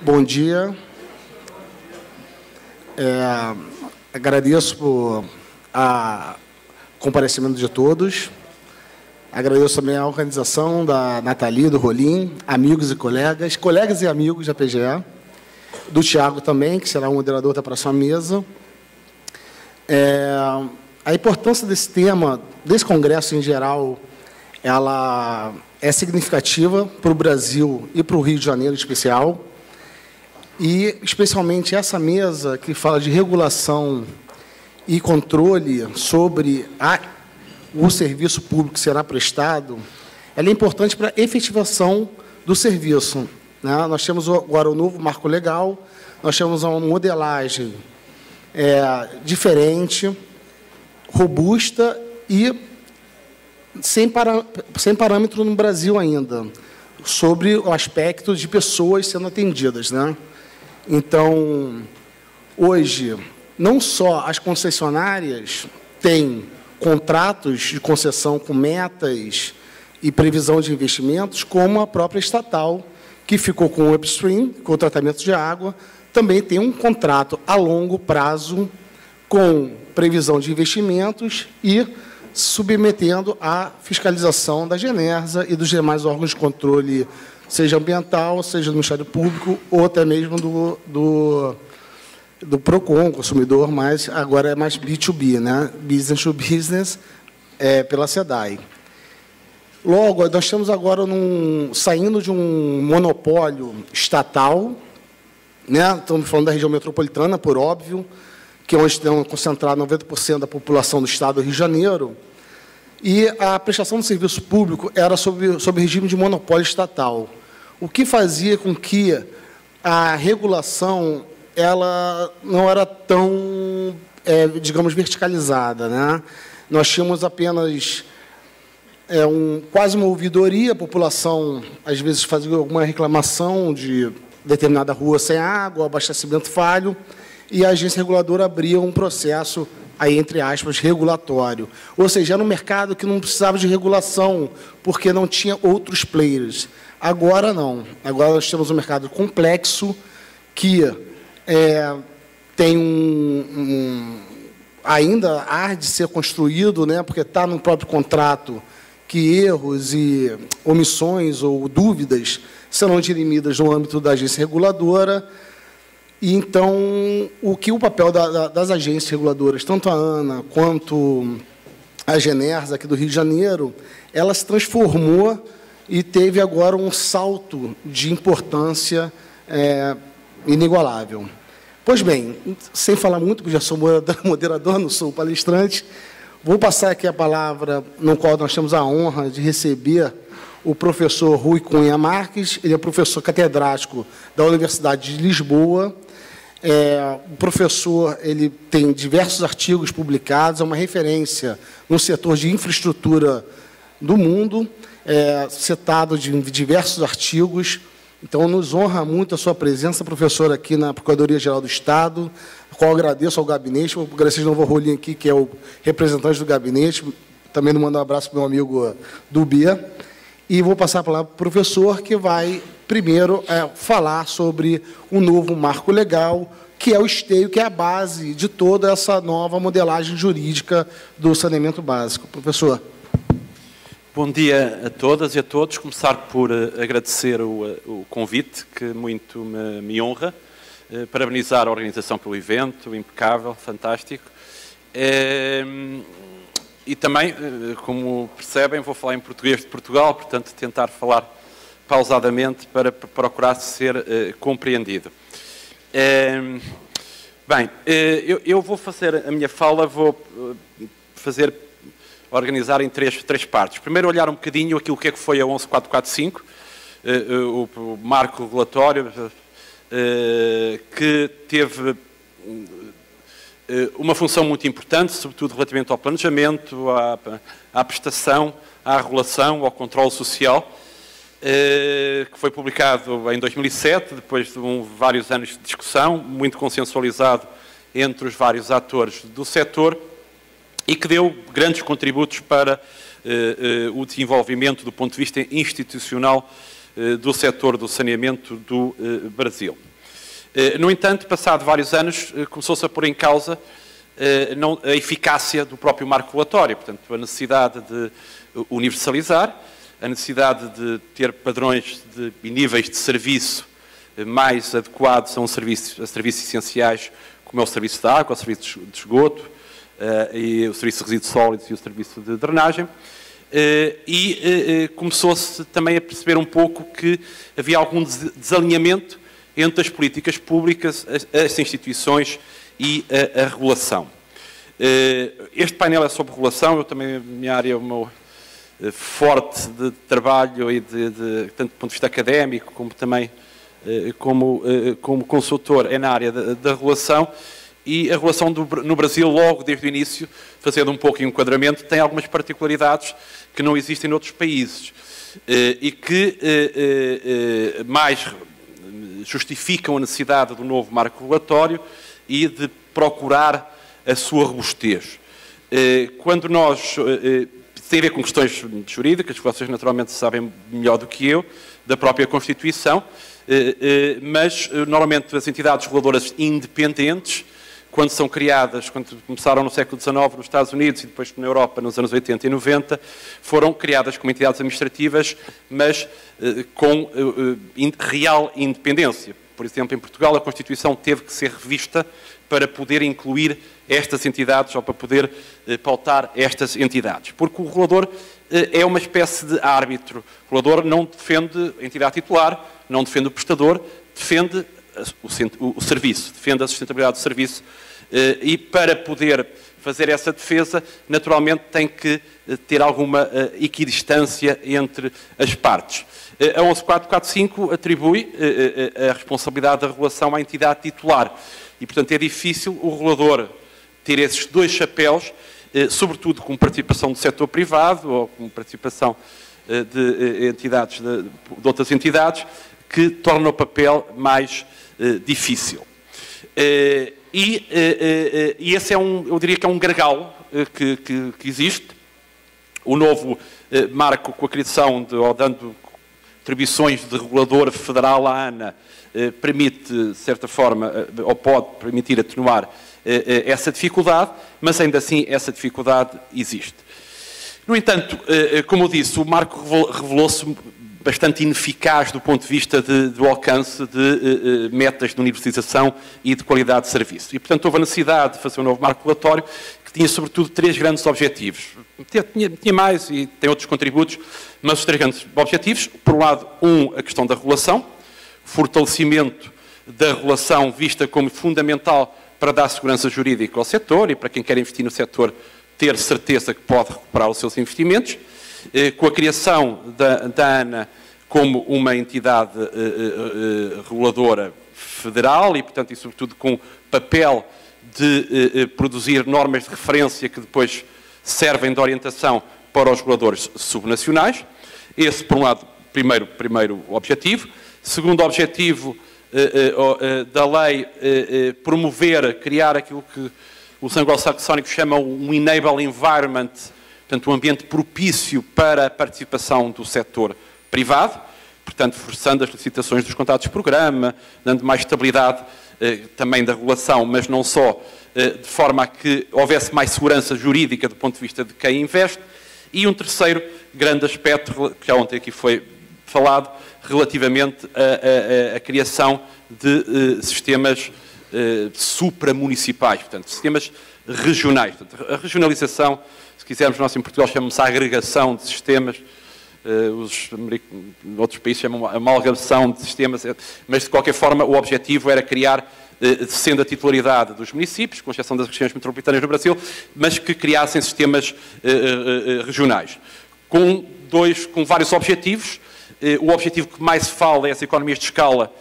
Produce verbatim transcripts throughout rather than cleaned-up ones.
Bom dia. É, agradeço por a comparecimento de todos. Agradeço também a organização da Nathalie, do Rolim, amigos e colegas, colegas e amigos da P G E, do Tiago também, que será o moderador da próxima mesa. É, a importância desse tema, desse congresso em geral, ela é significativa para o Brasil e para o Rio de Janeiro em especial. E, especialmente, essa mesa que fala de regulação e controle sobre a, o serviço público que será prestado, ela é importante para a efetivação do serviço, né? Nós temos agora o novo marco legal, nós temos uma modelagem é, diferente, robusta e sem, para, sem parâmetro no Brasil ainda, sobre o aspecto de pessoas sendo atendidas, né? Então, hoje, não só as concessionárias têm contratos de concessão com metas e previsão de investimentos, como a própria estatal, que ficou com o upstream, com o tratamento de água, também tem um contrato a longo prazo com previsão de investimentos e submetendo à fiscalização da Genersa e dos demais órgãos de controle, seja ambiental, seja do Ministério Público, ou até mesmo do, do, do PROCON, consumidor, mas agora é mais B dois B, né? Business to Business, é, pela SEDAI. Logo, nós estamos agora num, saindo de um monopólio estatal, né? Estamos falando da região metropolitana, por óbvio, que é onde estão concentrados noventa por cento da população do Estado do Rio de Janeiro, e a prestação do serviço público era sob, sob regime de monopólio estatal, o que fazia com que a regulação ela não era tão, é, digamos, verticalizada, né? Nós tínhamos apenas é, um, quase uma ouvidoria, a população, às vezes, fazia alguma reclamação de determinada rua sem água, abastecimento falho, e a agência reguladora abria um processo, aí, entre aspas, regulatório. Ou seja, era um mercado que não precisava de regulação, porque não tinha outros players. Agora, não. Agora, nós temos um mercado complexo, que é, tem um, um... ainda há de ser construído, né, porque está no próprio contrato que erros e omissões ou dúvidas serão dirimidas no âmbito da agência reguladora. E, então, o que o papel da, da, das agências reguladoras, tanto a ANA quanto a Genersa, aqui do Rio de Janeiro, ela se transformou e teve agora um salto de importância é, inigualável. Pois bem, sem falar muito, porque já sou moderador, não sou palestrante, vou passar aqui a palavra, no qual nós temos a honra de receber o professor Rui Cunha Marques. Ele é professor catedrático da Universidade de Lisboa. É, o professor ele tem diversos artigos publicados, é uma referência no setor de infraestrutura do mundo, é, citado de diversos artigos. Então, nos honra muito a sua presença, professor, aqui na Procuradoria-Geral do Estado, a qual agradeço ao gabinete. Vou agradecer de novo ao Rolim aqui, que é o representante do gabinete. Também mando um abraço para o meu amigo do Bia. E vou passar a palavra para o professor, que vai, primeiro, é, falar sobre o novo marco legal, que é o esteio, que é a base de toda essa nova modelagem jurídica do saneamento básico. Professor. Bom dia a todas e a todos. Começar por uh, agradecer o, uh, o convite, que muito me, me honra. Uh, parabenizar a organização pelo evento, impecável, fantástico. Uh, e também, uh, como percebem, vou falar em português de Portugal, portanto, tentar falar pausadamente para procurar ser uh, compreendido. Uh, bem, uh, eu, eu vou fazer a minha fala, vou uh, fazer... organizar em três, três partes. Primeiro, olhar um bocadinho aquilo que é que foi a onze mil quatrocentos e quarenta e cinco, uh, uh, o, o marco regulatório, uh, que teve uh, uma função muito importante, sobretudo relativamente ao planejamento, à, à prestação, à regulação, ao controle social, uh, que foi publicado em dois mil e sete, depois de um, vários anos de discussão, muito consensualizado entre os vários atores do setor, e que deu grandes contributos para uh, uh, o desenvolvimento do ponto de vista institucional uh, do setor do saneamento do uh, Brasil. No entanto, passado vários anos, começou-se a pôr em causa a eficácia do próprio marco regulatório, portanto, a necessidade de universalizar, a necessidade de ter padrões de, e níveis de serviço mais adequados a, um serviço, a serviços essenciais, como é o serviço de água, o serviço de esgoto, uh, e o serviço de resíduos sólidos e o serviço de drenagem. Uh, e uh, começou-se também a perceber um pouco que havia algum desalinhamento entre as políticas públicas, as, as instituições e a, a regulação. Uh, este painel é sobre regulação, eu também, a minha área é uma forte de trabalho, e de, de, tanto do ponto de vista académico, como também como, como consultor, é na área da, da regulação, e a regulação do, no Brasil, logo desde o início, fazendo um pouco de enquadramento, tem algumas particularidades que não existem noutros países e que mais justificam a necessidade do novo marco regulatório e de procurar a sua robustez. Quando nós... tem a ver com questões jurídicas, que vocês naturalmente sabem melhor do que eu, da própria Constituição, mas normalmente as entidades reguladoras independentes, quando são criadas, quando começaram no século dezenove nos Estados Unidos e depois na Europa nos anos oitenta e noventa, foram criadas como entidades administrativas, mas com real independência. Por exemplo, em Portugal a Constituição teve que ser revista para poder incluir estas entidades, ou para poder eh, pautar estas entidades. Porque o regulador eh, é uma espécie de árbitro. O regulador não defende a entidade titular, não defende o prestador, defende o, o, o serviço, defende a sustentabilidade do serviço, eh, e para poder fazer essa defesa, naturalmente tem que eh, ter alguma eh, equidistância entre as partes. Eh, a onze mil quatrocentos e quarenta e cinco atribui eh, eh, a responsabilidade da regulação à entidade titular. E, portanto, é difícil o regulador ter esses dois chapéus, eh, sobretudo com participação do setor privado ou com participação eh, de, eh, entidades, de, de outras entidades, que torna o papel mais eh, difícil. Eh, e, eh, eh, e esse é um, eu diria que é um gargalo eh, que, que, que existe. O novo eh, marco, com a criação, de, ou dando atribuições de regulador federal à ANA, eh, permite, de certa forma, eh, ou pode permitir atenuar eh, essa dificuldade, mas ainda assim essa dificuldade existe. No entanto, eh, como eu disse, o marco revelou-se bastante ineficaz do ponto de vista de, do alcance de eh, metas de universalização e de qualidade de serviço. E, portanto, houve a necessidade de fazer um novo marco regulatório que tinha, sobretudo, três grandes objetivos. Tinha, tinha mais e tem outros contributos, mas os três grandes objetivos, por um lado, um, a questão da regulação, fortalecimento da regulação vista como fundamental para dar segurança jurídica ao setor e para quem quer investir no setor ter certeza que pode recuperar os seus investimentos, eh, com a criação da, da ANA como uma entidade eh, eh, reguladora federal e, portanto, e sobretudo com papel de eh, produzir normas de referência que depois servem de orientação para os reguladores subnacionais. Esse, por um lado, primeiro, primeiro objetivo. Segundo objetivo eh, eh, da lei, eh, eh, promover, criar aquilo que os anglo-saxónicos chamam um enable environment, portanto, um ambiente propício para a participação do setor privado, portanto, forçando as licitações dos contratos de programa, dando mais estabilidade eh, também da regulação, mas não só, eh, de forma a que houvesse mais segurança jurídica do ponto de vista de quem investe. E um terceiro grande aspecto, que já ontem aqui foi falado, relativamente à criação de eh, sistemas eh, supramunicipais, portanto, sistemas regionais. Portanto, a regionalização, se quisermos, nós em Portugal chamamos a agregação de sistemas, eh, os outros países chamam a amalgamação de sistemas, mas de qualquer forma o objetivo era criar, eh, sendo a titularidade dos municípios, com exceção das regiões metropolitanas no Brasil, mas que criassem sistemas eh, eh, regionais, com, dois, com vários objetivos. O objetivo que mais se fala é as economias de escala,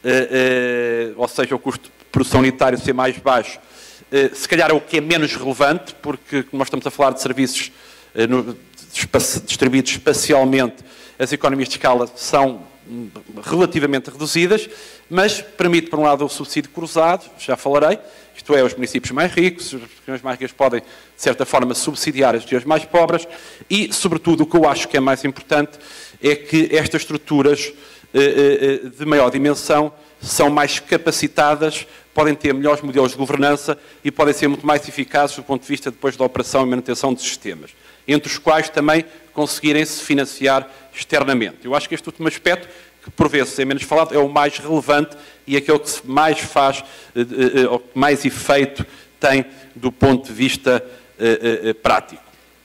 ou seja, o custo de produção unitário ser mais baixo. Se calhar é o que é menos relevante, porque como nós estamos a falar de serviços distribuídos espacialmente, as economias de escala são relativamente reduzidas, mas permite, por um lado, o subsídio cruzado, já falarei, isto é, os municípios mais ricos, as regiões mais ricas podem, de certa forma, subsidiar as regiões mais pobres e, sobretudo, o que eu acho que é mais importante é que estas estruturas eh, eh, de maior dimensão são mais capacitadas, podem ter melhores modelos de governança e podem ser muito mais eficazes do ponto de vista depois da operação e manutenção dos sistemas, entre os quais também conseguirem se financiar externamente. Eu acho que este último aspecto, que por vezes é menos falado, é o mais relevante e aquele que mais faz, ou que mais efeito tem do ponto de vista prático.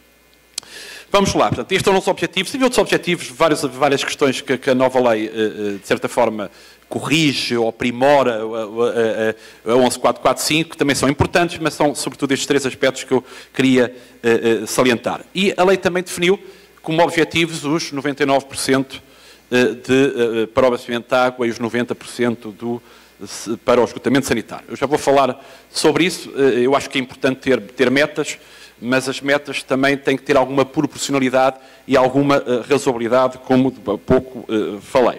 Vamos lá, portanto, estes são os nossos objetivos. Tem outros objetivos, várias, várias questões que, que a nova lei, de certa forma, corrige ou aprimora a, a, a, a onze mil quatrocentos e quarenta e cinco, que também são importantes, mas são sobretudo estes três aspectos que eu queria uh, uh, salientar. E a lei também definiu como objetivos os noventa e nove por cento de, uh, para o abastecimento de água e os noventa por cento do, para o esgotamento sanitário. Eu já vou falar sobre isso. Uh, eu acho que é importante ter, ter metas, mas as metas também têm que ter alguma proporcionalidade e alguma uh, razoabilidade, como há pouco uh, falei.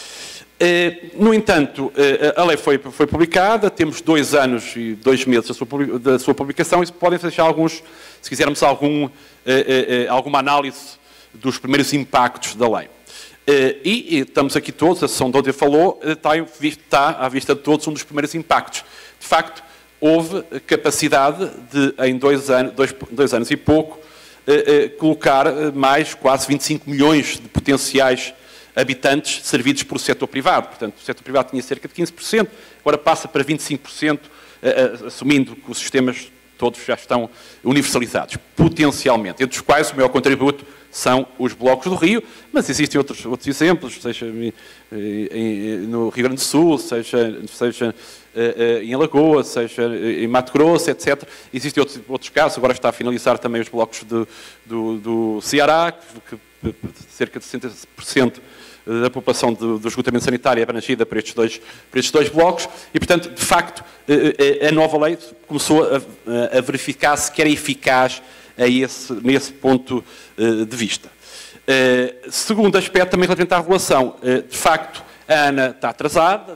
Uh, no entanto, uh, a lei foi, foi publicada, temos dois anos e dois meses da sua, da sua publicação e podem deixar alguns, se quisermos, algum, uh, uh, uh, alguma análise dos primeiros impactos da lei. Uh, e, e estamos aqui todos, a sessão de ontem falou, uh, está, está à vista de todos um dos primeiros impactos. De facto, houve capacidade de, em dois anos, dois, dois anos e pouco, eh, eh, colocar mais quase vinte e cinco milhões de potenciais habitantes servidos pelo setor privado. Portanto, o setor privado tinha cerca de quinze por cento, agora passa para vinte e cinco por cento, eh, assumindo que os sistemas todos já estão universalizados, potencialmente, entre os quais o maior contributo são os blocos do Rio, mas existem outros, outros exemplos, seja em, em, no Rio Grande do Sul, seja, seja em Alagoas, seja em Mato Grosso, etcétera. Existem outros, outros casos, agora está a finalizar também os blocos do, do, do Ceará, que, que cerca de sessenta por cento da população do, do esgotamento sanitário é abrangida por estes, dois, por estes dois blocos e, portanto, de facto, a nova lei começou a, a verificar se que era eficaz a esse, nesse ponto de vista. Segundo aspecto, também relativamente à regulação, de facto, a ANA está atrasada,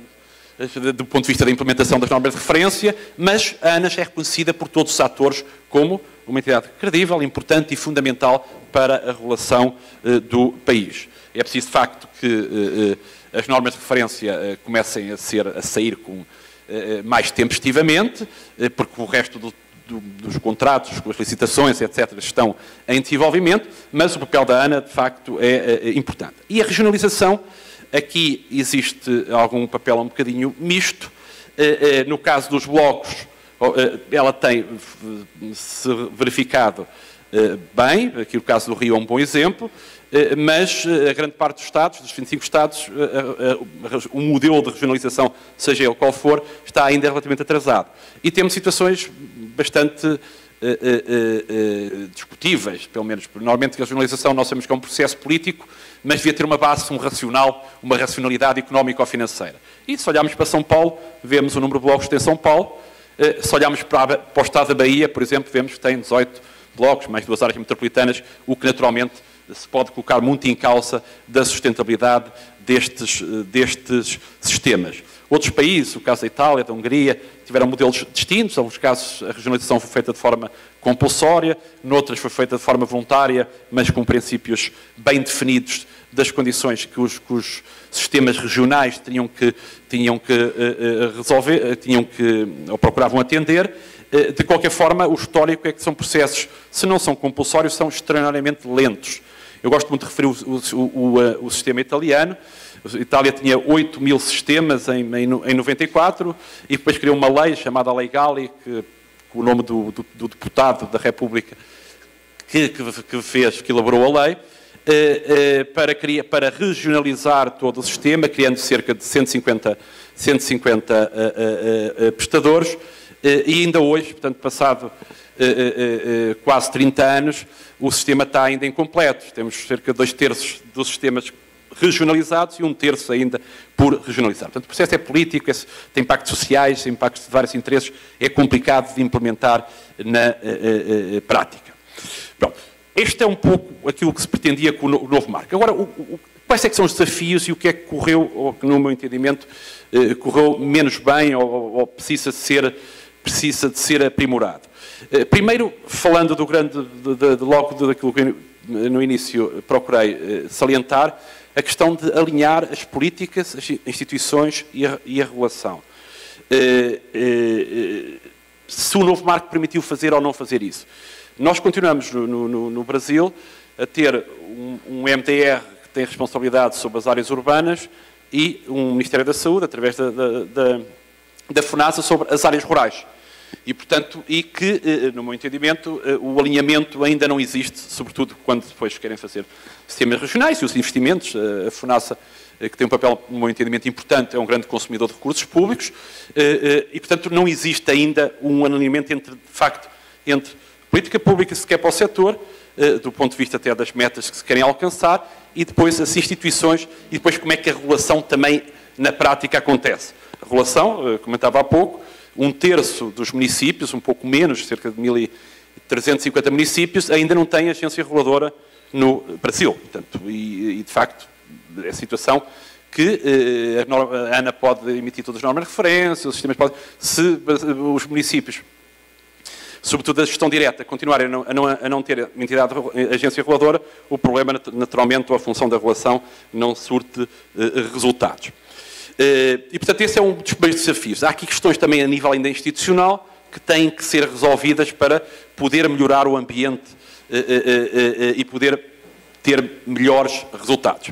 do ponto de vista da implementação das normas de referência, mas a ANA já é reconhecida por todos os atores como uma entidade credível, importante e fundamental para a regulação do país. É preciso, de facto, que as normas de referência comecem a, ser, a sair com mais tempestivamente, porque o resto do, do, dos contratos, as licitações, etcétera, estão em desenvolvimento, mas o papel da ANA, de facto, é, é importante. E a regionalização, aqui existe algum papel um bocadinho misto. No caso dos blocos, ela tem se verificado bem, aqui o caso do Rio é um bom exemplo, mas a grande parte dos Estados, dos vinte e cinco Estados, o modelo de regionalização, seja ele qual for, está ainda relativamente atrasado. E temos situações bastante uh, uh, uh, discutíveis, pelo menos. Normalmente a regionalização nós sabemos que é um processo político, mas devia ter uma base, um racional, uma racionalidade económico-financeira. E se olharmos para São Paulo, vemos o número de blocos que tem São Paulo. Uh, se olharmos para, para o Estado da Bahia, por exemplo, vemos que tem dezoito blocos, mais duas áreas metropolitanas, o que naturalmente se pode colocar muito em causa da sustentabilidade destes, destes sistemas. Outros países, o caso da Itália, da Hungria, tiveram modelos distintos. Em alguns casos a regionalização foi feita de forma compulsória, noutras foi feita de forma voluntária, mas com princípios bem definidos das condições que os, que os sistemas regionais tinham que, tinham que uh, resolver, tinham que, ou procuravam atender. Uh, de qualquer forma, o histórico é que são processos, se não são compulsórios, são extraordinariamente lentos. Eu gosto muito de referir o, o, o, o sistema italiano. A Itália tinha oito mil sistemas em, em, em noventa e quatro e depois criou uma lei chamada Lei Galli, que, com o nome do, do, do deputado da República que, que, que fez, que elaborou a lei, eh, eh, para, para regionalizar todo o sistema, criando cerca de cento e cinquenta, cento e cinquenta eh, eh, prestadores, eh, e ainda hoje, portanto, passado eh, eh, quase trinta anos, o sistema está ainda incompleto. Temos cerca de dois terços dos sistemas regionalizados e um terço ainda por regionalizar. Portanto, o processo é político, é, tem impactos sociais, tem impactos de vários interesses, é complicado de implementar na uh, uh, prática. Pronto. Este é um pouco aquilo que se pretendia com o novo marco. Agora, o, o, quais é que são os desafios e o que é que correu, ou que no meu entendimento, uh, correu menos bem ou, ou precisa, de ser, precisa de ser aprimorado? Uh, primeiro, falando do grande, de, de, de, logo daquilo que no início procurei uh, salientar, a questão de alinhar as políticas, as instituições e a, e a regulação. Uh, uh, se o novo marco permitiu fazer ou não fazer isso. Nós continuamos no, no, no Brasil a ter um, um M D R que tem responsabilidade sobre as áreas urbanas e um Ministério da Saúde, através da, da, da, da FONASA, sobre as áreas rurais. E, portanto, e que, no meu entendimento, o alinhamento ainda não existe, sobretudo quando depois querem fazer sistemas regionais e os investimentos. A FONASA, que tem um papel, no meu entendimento, importante, é um grande consumidor de recursos públicos e, portanto, não existe ainda um alinhamento entre, de facto, entre política pública que se quer para o setor, do ponto de vista até das metas que se querem alcançar, e depois as instituições, e depois como é que a regulação também, na prática, acontece. A regulação, comentava há pouco, um terço dos municípios, um pouco menos, cerca de mil trezentos e cinquenta municípios, ainda não têm agência reguladora no Brasil. Portanto, e, e, de facto, é a situação que eh, a, norma, a ANA pode emitir todas as normas de referência, os sistemas podem... Se os municípios, sobretudo a gestão direta, continuarem a não, a não, a não ter uma entidade, agência reguladora, o problema, naturalmente, ou a função da regulação, não surte eh, resultados. E, portanto, esse é um dos primeiros desafios. Há aqui questões também a nível ainda institucional que têm que ser resolvidas para poder melhorar o ambiente e poder ter melhores resultados.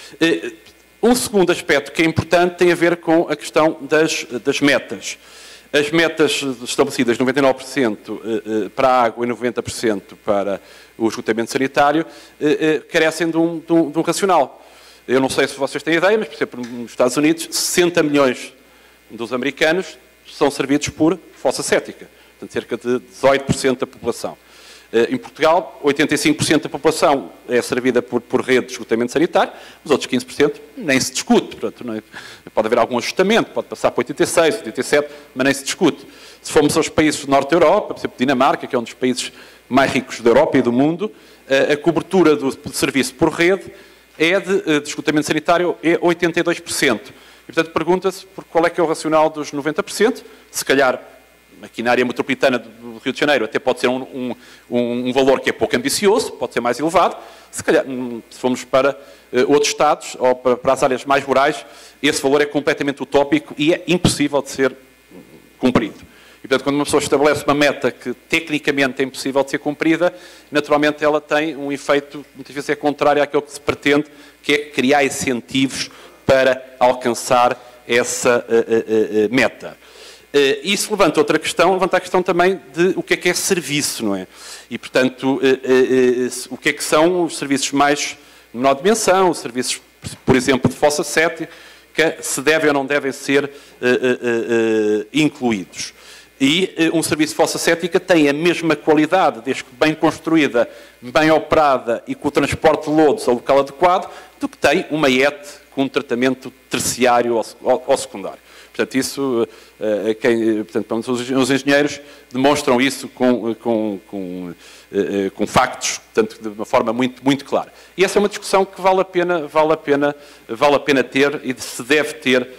Um segundo aspecto que é importante tem a ver com a questão das, das metas. As metas estabelecidas, noventa e nove por cento para a água e noventa por cento para o esgotamento sanitário, carecem de um, de um, de um racional. Eu não sei se vocês têm ideia, mas, por exemplo, nos Estados Unidos, sessenta milhões dos americanos são servidos por fossa cética. Portanto, cerca de dezoito por cento da população. Em Portugal, oitenta e cinco por cento da população é servida por, por rede de esgotamento sanitário, os outros quinze por cento nem se discute. Portanto, não é, pode haver algum ajustamento, pode passar para oitenta e seis, oitenta e sete, mas nem se discute. Se formos aos países do norte da Europa, por exemplo, Dinamarca, que é um dos países mais ricos da Europa e do mundo, a, a cobertura do, do serviço por rede é de, de esgotamento sanitário é oitenta e dois por cento. E, portanto, pergunta-se por qual é que é o racional dos noventa por cento. Se calhar, aqui na área metropolitana do Rio de Janeiro, até pode ser um, um, um valor que é pouco ambicioso, pode ser mais elevado. Se calhar, se formos para uh, outros estados, ou para, para as áreas mais rurais, esse valor é completamente utópico e é impossível de ser cumprido. E, portanto, quando uma pessoa estabelece uma meta que tecnicamente é impossível de ser cumprida, naturalmente ela tem um efeito, muitas vezes é contrário àquilo que se pretende, que é criar incentivos para alcançar essa uh, uh, uh, meta. Uh, isso levanta outra questão, levanta a questão também de o que é que é serviço, não é? E, portanto, uh, uh, uh, o que é que são os serviços mais de menor dimensão, os serviços, por exemplo, de fossa cética, se devem ou não devem ser uh, uh, uh, incluídos. E um serviço de fossa cética tem a mesma qualidade, desde que bem construída, bem operada e com o transporte de lodos ao local adequado, do que tem uma I E T com um tratamento terciário ou secundário. Portanto, isso, quem, portanto, os engenheiros demonstram isso com, com, com, com factos, portanto, de uma forma muito, muito clara. E essa é uma discussão que vale a pena, vale a pena, vale a pena ter e se deve ter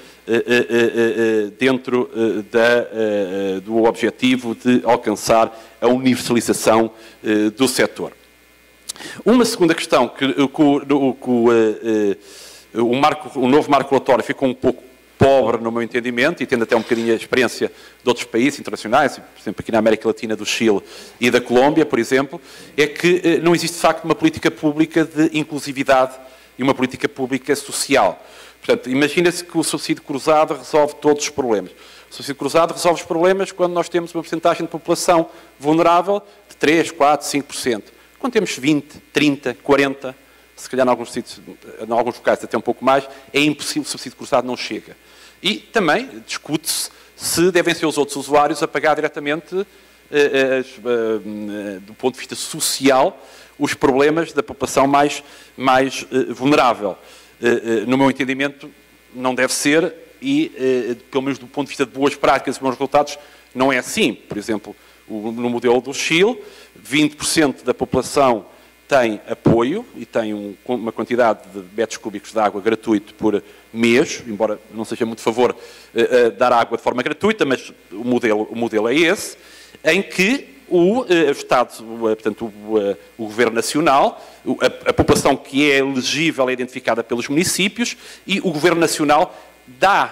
dentro da, do objetivo de alcançar a universalização do setor. Uma segunda questão que, que, o, que o, o, marco, o novo marco regulatório ficou um pouco pobre, no meu entendimento, e tendo até um bocadinho a experiência de outros países internacionais, por exemplo, aqui na América Latina, do Chile e da Colômbia, por exemplo, é que não existe, de facto, uma política pública de inclusividade e uma política pública social. Portanto, imagina-se que o subsídio cruzado resolve todos os problemas. O subsídio cruzado resolve os problemas quando nós temos uma porcentagem de população vulnerável de três, quatro, cinco por cento. Quando temos vinte, trinta, quarenta, se calhar em alguns sítios, em alguns locais até um pouco mais, é impossível, o subsídio cruzado não chega. E também discute-se se devem ser os outros usuários a pagar diretamente, eh, eh, do ponto de vista social, os problemas da população mais, mais eh, vulnerável. No meu entendimento, não deve ser e, pelo menos do ponto de vista de boas práticas e bons resultados, não é assim. Por exemplo, no modelo do Chile, vinte por cento da população tem apoio e tem um, uma quantidade de metros cúbicos de água gratuito por mês, embora não seja muito favor uh, uh, dar água de forma gratuita, mas o modelo, o modelo é esse, em que o, o Estado, o, portanto, o, o Governo Nacional, a, a população que é elegível é identificada pelos municípios e o Governo Nacional dá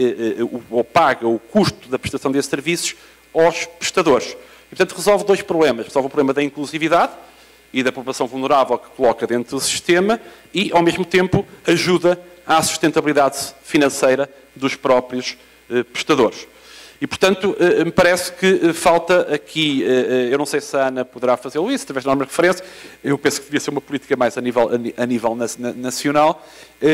ou paga o custo da prestação desses serviços aos prestadores. E, portanto, resolve dois problemas. Resolve o problema da inclusividade e da população vulnerável que coloca dentro do sistema e, ao mesmo tempo, ajuda à sustentabilidade financeira dos próprios eh, prestadores. E, portanto, eh, me parece que falta aqui, eh, eu não sei se a Ana poderá fazê-lo isso, através de norma de referência, eu penso que devia ser uma política mais a nível, a nível nacional,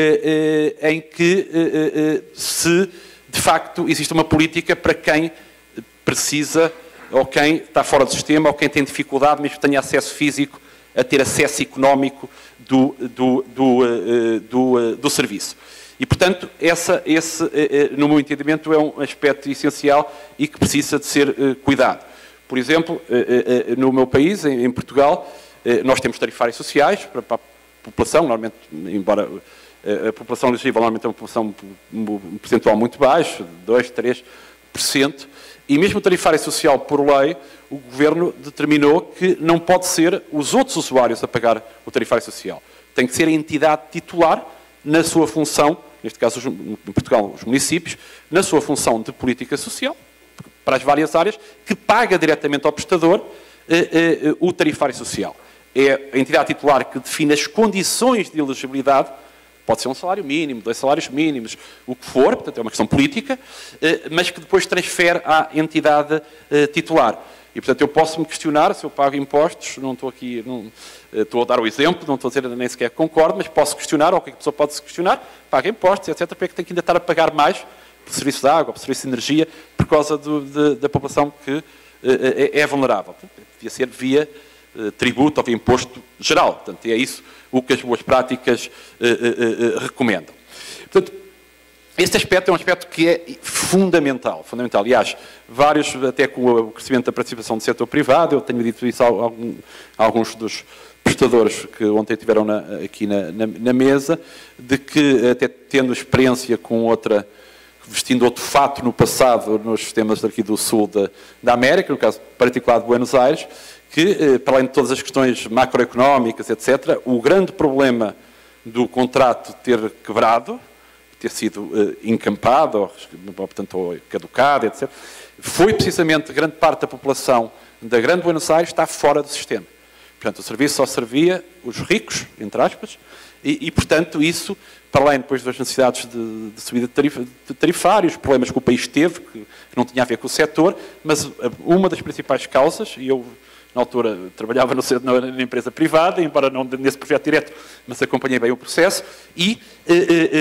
eh, eh, em que eh, eh, se, de facto, existe uma política para quem precisa, ou quem está fora do sistema, ou quem tem dificuldade, mesmo que tenha acesso físico, a ter acesso económico do, do, do, uh, do, uh, do serviço. E, portanto, essa, esse, uh, uh, no meu entendimento, é um aspecto essencial e que precisa de ser uh, cuidado. Por exemplo, uh, uh, no meu país, em, em Portugal, uh, nós temos tarifários sociais para, para a população, normalmente, embora uh, a população elegível normalmente é uma população um percentual muito baixo, dois, três por cento, e mesmo o tarifário social, por lei, o Governo determinou que não pode ser os outros usuários a pagar o tarifário social. Tem que ser a entidade titular, na sua função, neste caso em Portugal, os municípios, na sua função de política social, para as várias áreas, que paga diretamente ao prestador eh, eh, o tarifário social. É a entidade titular que define as condições de elegibilidade. Pode ser um salário mínimo, dois salários mínimos, o que for, portanto é uma questão política, mas que depois transfere à entidade titular. E, portanto, eu posso me questionar se eu pago impostos, não estou aqui, não, estou a dar o exemplo, não estou a dizer nem sequer que concordo, mas posso questionar, ou o que a pessoa pode se questionar, paga impostos, etcétera, porque é que tem que ainda estar a pagar mais por serviço de água, por serviço de energia, por causa do, de, da população que é, é vulnerável. Portanto, devia ser via tributo ou via imposto geral. Portanto, é isso o que as boas práticas uh, uh, uh, recomendam. Portanto, este aspecto é um aspecto que é fundamental, fundamental. Aliás, vários, até com o crescimento da participação do setor privado, eu tenho dito isso a, algum, a alguns dos prestadores que ontem estiveram na, aqui na, na, na mesa, de que, até tendo experiência com outra, vestindo outro fato no passado, nos sistemas daqui do sul da, da América, no caso particular de Buenos Aires, que, para além de todas as questões macroeconómicas, etcétera, o grande problema do contrato ter quebrado, ter sido uh, encampado, ou, portanto, ou caducado, etcétera, foi precisamente grande parte da população da Grande Buenos Aires está fora do sistema. Portanto, o serviço só servia os ricos, entre aspas, e, e portanto, isso, para além depois das necessidades de, de subida de, tarif, de tarifários, problemas que o país teve, que não tinha a ver com o setor, mas uma das principais causas, e eu na altura trabalhava no, na, na empresa privada, embora não nesse projeto direto, mas acompanhei bem o processo, e eh,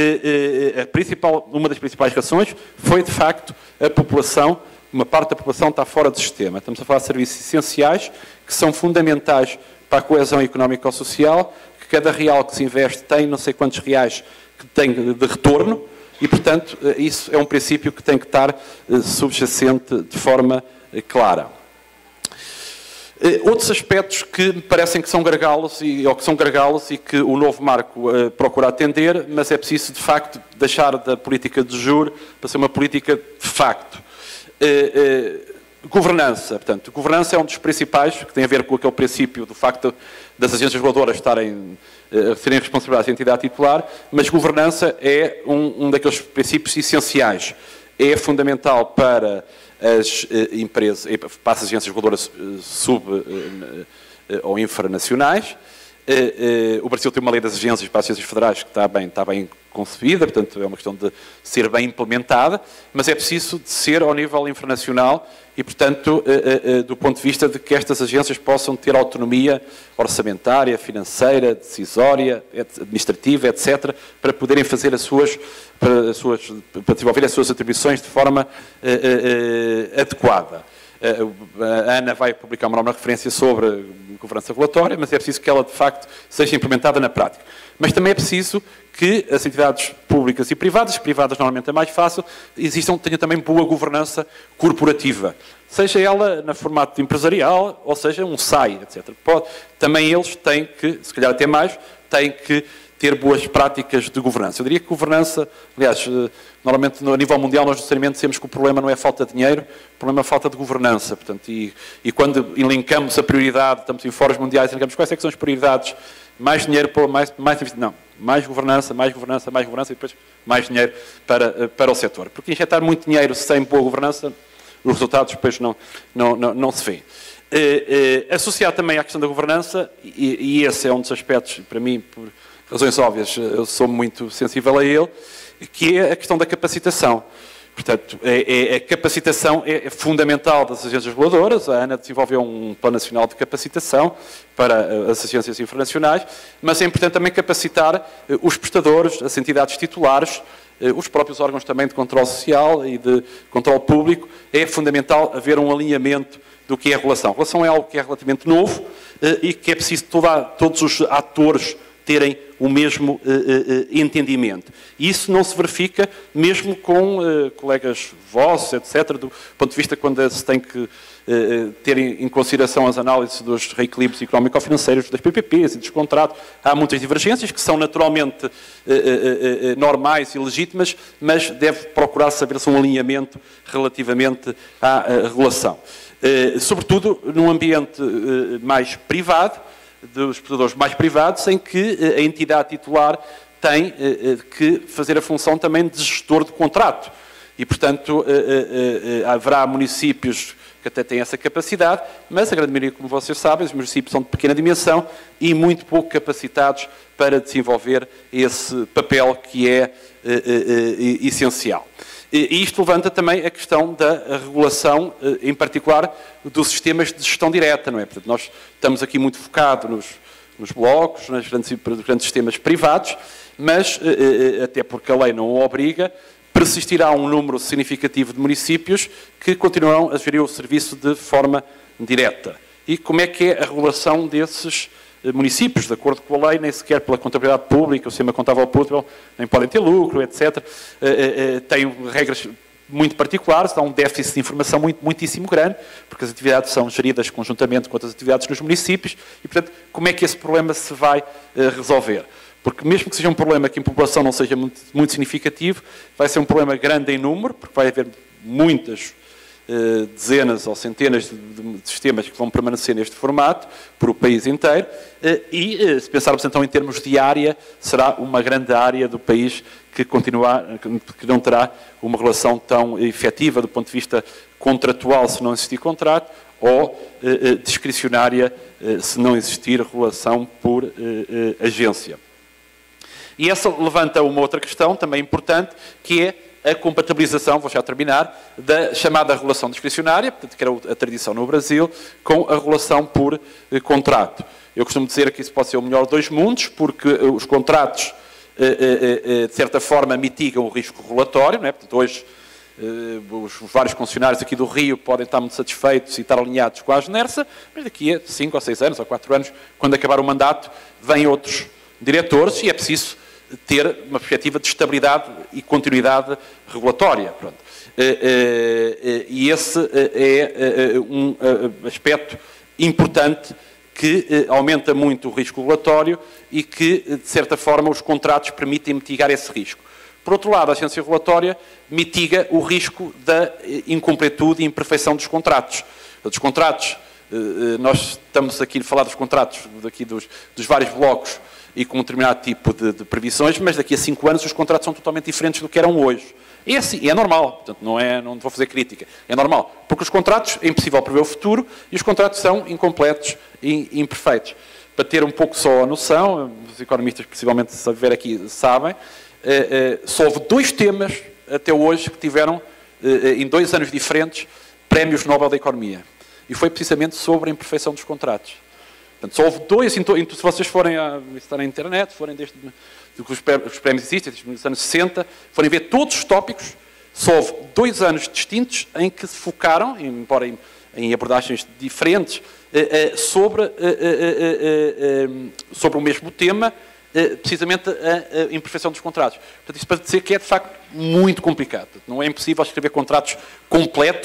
eh, eh, a principal, uma das principais razões foi, de facto, a população, uma parte da população está fora do sistema. Estamos a falar de serviços essenciais, que são fundamentais para a coesão económico-social, que cada real que se investe tem não sei quantos reais que tem de retorno, e, portanto, isso é um princípio que tem que estar subjacente de forma clara. Outros aspectos que me parecem que são gargalos, e, ou que são gargalos e que o novo marco uh, procura atender, mas é preciso, de facto, deixar da política de juro para ser uma política de facto. Uh, uh, governança, portanto, governança é um dos principais, que tem a ver com aquele princípio do facto das agências reguladoras estarem, uh, serem responsabilidades da entidade titular, mas governança é um, um daqueles princípios essenciais. É fundamental para as uh, empresas, para as agências reguladoras uh, sub uh, uh, ou infranacionais. Uh, uh, o Brasil tem uma lei das agências para as agências federais que está bem, está bem concebida, portanto é uma questão de ser bem implementada, mas é preciso de ser ao nível infranacional e, portanto, uh, uh, uh, do ponto de vista de que estas agências possam ter autonomia orçamentária, financeira, decisória, administrativa, etcétera, para poderem fazer as suas, para, as suas, para desenvolver as suas atribuições de forma uh, uh, uh, adequada. A Ana vai publicar uma nova referência sobre governança regulatória, mas é preciso que ela, de facto, seja implementada na prática. Mas também é preciso que as entidades públicas e privadas, privadas normalmente é mais fácil, existam, tenham também boa governança corporativa. Seja ela na formato empresarial, ou seja um S A I, etcétera. Pode, também eles têm que, se calhar até mais, têm que ter boas práticas de governança. Eu diria que governança, aliás, normalmente a nível mundial nós necessariamente temos que o problema não é falta de dinheiro, o problema é falta de governança. Portanto, e, e quando elencamos a prioridade, estamos em fóruns mundiais, elencamos quais é que são as prioridades, mais dinheiro para mais, mais não, mais governança, mais governança, mais governança e depois mais dinheiro para, para o setor. Porque injetar muito dinheiro sem boa governança, os resultados depois não, não, não, não se vê. Eh, eh, associado também à questão da governança, e, e esse é um dos aspectos, para mim, por razões óbvias, eu sou muito sensível a ele, que é a questão da capacitação. Portanto, é, é, a capacitação é, é fundamental das agências reguladoras. A ANA desenvolveu um plano nacional de capacitação para as agências internacionais, mas é importante também capacitar os prestadores, as entidades titulares, os próprios órgãos também de controle social e de controle público. É fundamental haver um alinhamento do que é a regulação. A regulação é algo que é relativamente novo e que é preciso toda, todos os atores terem o mesmo uh, uh, entendimento. E isso não se verifica mesmo com uh, colegas vossos, etcétera, do ponto de vista quando se tem que uh, ter em consideração as análises dos reequilíbrios económico-financeiros, das P P Ps e dos contratos. Há muitas divergências que são naturalmente uh, uh, uh, normais e legítimas, mas deve procurar saber-se um alinhamento relativamente à uh, regulação. Uh, sobretudo num ambiente uh, mais privado, dos prestadores mais privados, em que a entidade titular tem que fazer a função também de gestor de contrato. E, portanto, haverá municípios que até têm essa capacidade, mas a grande maioria, como vocês sabem, os municípios são de pequena dimensão e muito pouco capacitados para desenvolver esse papel que é essencial. E isto levanta também a questão da regulação, em particular, dos sistemas de gestão direta, não é? Portanto, nós estamos aqui muito focados nos, nos blocos, nos grandes, nos grandes sistemas privados, mas, até porque a lei não o obriga, persistirá um número significativo de municípios que continuarão a gerir o serviço de forma direta. E como é que é a regulação desses municípios, de acordo com a lei, nem sequer pela contabilidade pública, o sistema contábil público, nem podem ter lucro, etcétera. Tem regras muito particulares, há um déficit de informação muito, muitíssimo grande, porque as atividades são geridas conjuntamente com outras atividades nos municípios, e, portanto, como é que esse problema se vai resolver? Porque mesmo que seja um problema que em população não seja muito, muito significativo, vai ser um problema grande em número, porque vai haver muitas dezenas ou centenas de, de, de sistemas que vão permanecer neste formato, por o país inteiro, e, se pensarmos então em termos de área, será uma grande área do país que, continuar, que não terá uma relação tão efetiva do ponto de vista contratual, se não existir contrato, ou eh, discricionária, eh, se não existir regulação por eh, eh, agência. E essa levanta uma outra questão, também importante, que é a compatibilização, vou já terminar, da chamada regulação discricionária, portanto, que era a tradição no Brasil, com a regulação por eh, contrato. Eu costumo dizer que isso pode ser o melhor dos dois mundos, porque eh, os contratos, eh, eh, eh, de certa forma, mitigam o risco regulatório, não é? Portanto, hoje, eh, os vários concessionários aqui do Rio podem estar muito satisfeitos e estar alinhados com a AGENERSA, mas daqui a cinco ou seis anos, ou quatro anos, quando acabar o mandato, vêm outros diretores e é preciso ter uma perspectiva de estabilidade e continuidade regulatória. Pronto. E esse é um aspecto importante que aumenta muito o risco regulatório e que, de certa forma, os contratos permitem mitigar esse risco. Por outro lado, a agência regulatória mitiga o risco da incompletude e imperfeição dos contratos. Dos contratos, nós estamos aqui a falar dos contratos daqui dos, dos vários blocos e com um determinado tipo de, de previsões, mas daqui a cinco anos os contratos são totalmente diferentes do que eram hoje. E é assim, é normal, portanto, não, é, não vou fazer crítica, é normal, porque os contratos, é impossível prever o futuro e os contratos são incompletos e imperfeitos. Para ter um pouco só a noção, os economistas possivelmente se ver aqui sabem, eh, eh, só houve dois temas até hoje que tiveram, eh, em dois anos diferentes, prémios Nobel da Economia. E foi precisamente sobre a imperfeição dos contratos. Portanto, só houve dois, se vocês forem a visitar na internet, forem desde que os prémios existem, desde os anos sessenta, forem ver todos os tópicos, só houve dois anos distintos em que se focaram, embora em, em abordagens diferentes, eh, eh, sobre, eh, eh, eh, sobre o mesmo tema, eh, precisamente a, a imperfeição dos contratos. Portanto, isso para dizer que é, de facto, muito complicado. Não é impossível escrever contratos completos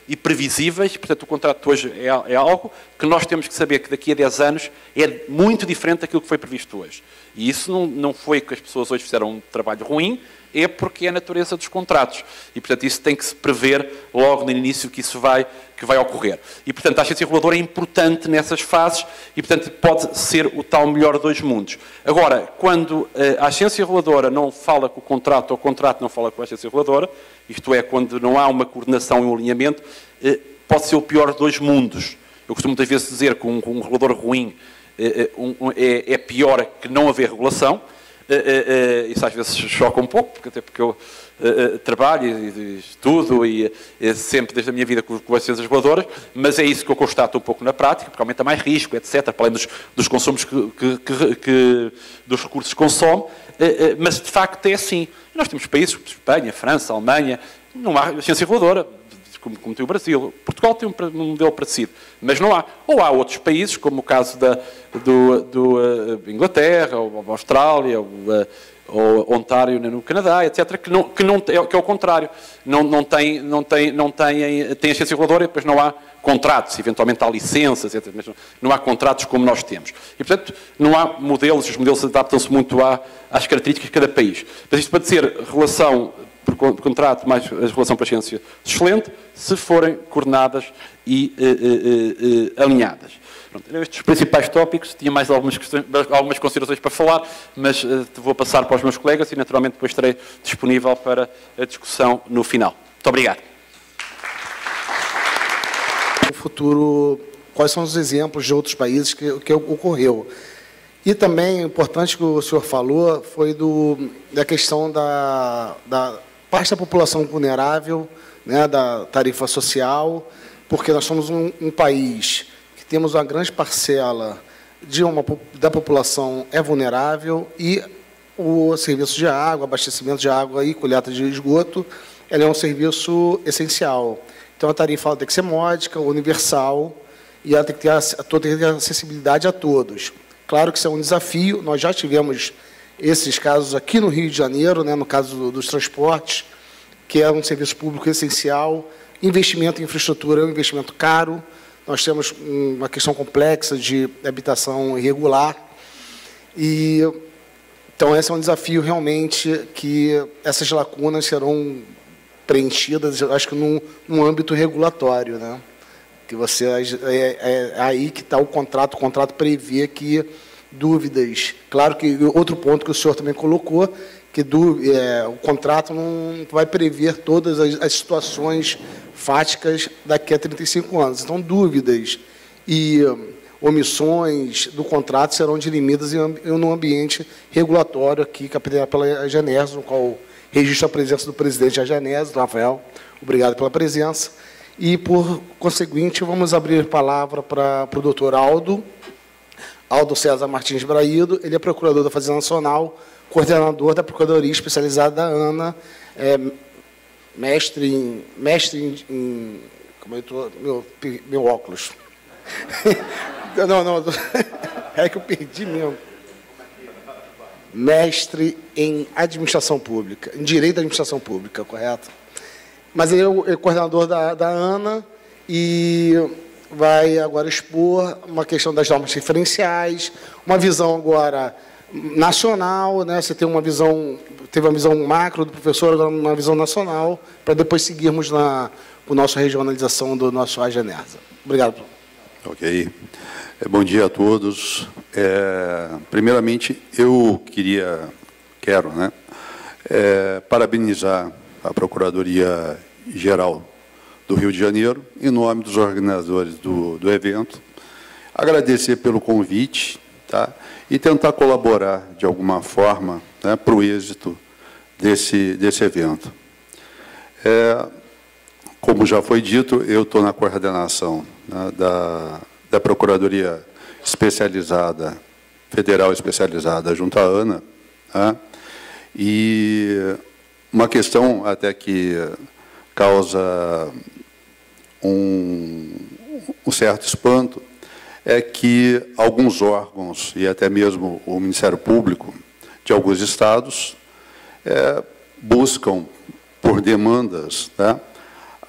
e previsíveis. Portanto, o contrato de hoje é, é algo que nós temos que saber que daqui a dez anos é muito diferente daquilo que foi previsto hoje. E isso não, não foi que as pessoas hoje fizeram um trabalho ruim, é porque é a natureza dos contratos. E, portanto, isso tem que se prever logo no início que isso vai, que vai ocorrer. E, portanto, a agência reguladora é importante nessas fases e, portanto, pode ser o tal melhor dos mundos. Agora, quando a agência reguladora não fala com o contrato ou o contrato não fala com a agência reguladora, isto é, quando não há uma coordenação e um alinhamento, pode ser o pior dos dois mundos. Eu costumo muitas vezes dizer que um, um regulador ruim é, é pior que não haver regulação. Uh, uh, uh, isso às vezes choca um pouco, porque, até porque eu uh, uh, trabalho e, e estudo e uh, sempre desde a minha vida com, com as agências reguladoras, mas é isso que eu constato um pouco na prática, porque aumenta mais risco, etcétera, para além dos, dos consumos que, que, que, que dos recursos que consome, uh, uh, mas de facto é assim. Nós temos países como Espanha, França, Alemanha, não há agência reguladora, como, como tem o Brasil. Portugal tem um, um modelo parecido, mas não há. Ou há outros países, como o caso da do, do uh, Inglaterra, ou, ou Austrália, ou, uh, ou Ontário no Canadá, etcétera, que, não, que, não, que é o contrário. Não, não tem, não tem, não tem, tem agência reguladora e depois não há contratos, eventualmente há licenças, etcétera, mas não, não há contratos como nós temos. E, portanto, não há modelos, os modelos adaptam-se muito à, às características de cada país. Mas isto pode ser relação por contrato mais a relação para a ciência excelente, se forem coordenadas e uh, uh, uh, alinhadas. Pronto, eram estes os principais tópicos, tinha mais algumas, questões, algumas considerações para falar, mas uh, vou passar para os meus colegas e naturalmente depois estarei disponível para a discussão no final. Muito obrigado. No futuro, quais são os exemplos de outros países que, que ocorreu? E também, importante que o senhor falou, foi do, da questão da, da parte da população vulnerável, né, da tarifa social, porque nós somos um, um país que temos uma grande parcela de uma, da população é vulnerável e o serviço de água, abastecimento de água e coleta de esgoto, ele é um serviço essencial. Então, a tarifa ela tem que ser módica, universal, e ela tem que ter, ter acessibilidade a todos. Claro que isso é um desafio, nós já tivemos esses casos aqui no Rio de Janeiro, né, no caso do, dos transportes, que é um serviço público essencial. Investimento em infraestrutura é um investimento caro, nós temos uma questão complexa de habitação irregular, e, então esse é um desafio realmente que essas lacunas serão preenchidas, eu acho que num, num âmbito regulatório, né? Que você, é, é aí que está o contrato, o contrato prevê que dúvidas, claro que outro ponto que o senhor também colocou, que do, é, o contrato não vai prever todas as, as situações fáticas daqui a trinta e cinco anos, então dúvidas e omissões do contrato serão dirimidas em, em um ambiente regulatório aqui, capitaneado pela Agenerso, no qual registro a presença do presidente da Agenerso, Rafael, obrigado pela presença. E, por conseguinte, vamos abrir a palavra para, para o doutor Aldo, Aldo César Martins Braído, ele é procurador da Fazenda Nacional, coordenador da Procuradoria Especializada da ANA, é, mestre em... Mestre em, em como eu tô, meu, meu óculos. Não, não, é que eu perdi mesmo. Mestre em Administração Pública, em Direito da Administração Pública, correto? Mas ele é o coordenador da, da ANA e vai agora expor uma questão das normas referenciais, uma visão agora nacional, né? Você tem uma visão, teve uma visão macro do professor, agora uma visão nacional, para depois seguirmos na com a nossa regionalização do nosso Agenerso. Obrigado. Ok. Bom dia a todos. É, primeiramente, eu queria, quero, né, é, parabenizar a Procuradoria-Geral do Rio de Janeiro, em nome dos organizadores do, do evento, agradecer pelo convite, tá, e tentar colaborar, de alguma forma, né, para o êxito desse, desse evento. É, como já foi dito, eu estou na coordenação, né, da, da Procuradoria Especializada, Federal Especializada, junto à ANA, tá, e uma questão até que causa um, um certo espanto é que alguns órgãos, e até mesmo o Ministério Público de alguns estados, é, buscam, por demandas, né,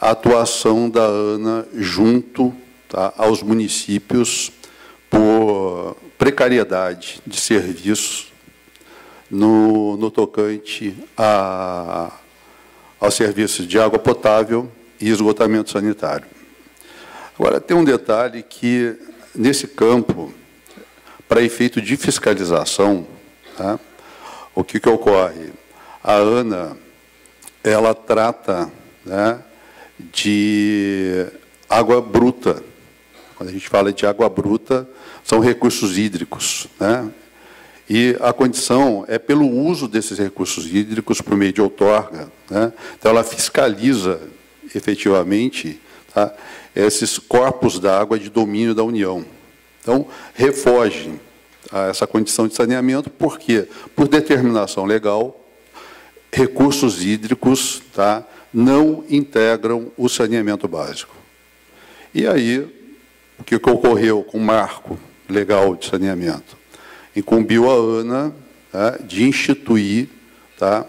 a atuação da ANA junto, tá, aos municípios por precariedade de serviços no, no tocante a, aos serviços de água potável e esgotamento sanitário. Agora, tem um detalhe que, nesse campo, para efeito de fiscalização, tá, o que, que ocorre? A ANA, ela trata, né, de água bruta. Quando a gente fala de água bruta, são recursos hídricos, né? E a condição é pelo uso desses recursos hídricos por meio de outorga, né? Então, ela fiscaliza, efetivamente, tá, esses corpos d'água de domínio da União. Então, refoge a essa condição de saneamento, porque, por determinação legal, recursos hídricos, tá, não integram o saneamento básico. E aí, o que ocorreu com o marco legal de saneamento? Incumbiu a ANA, tá, de instituir, tá,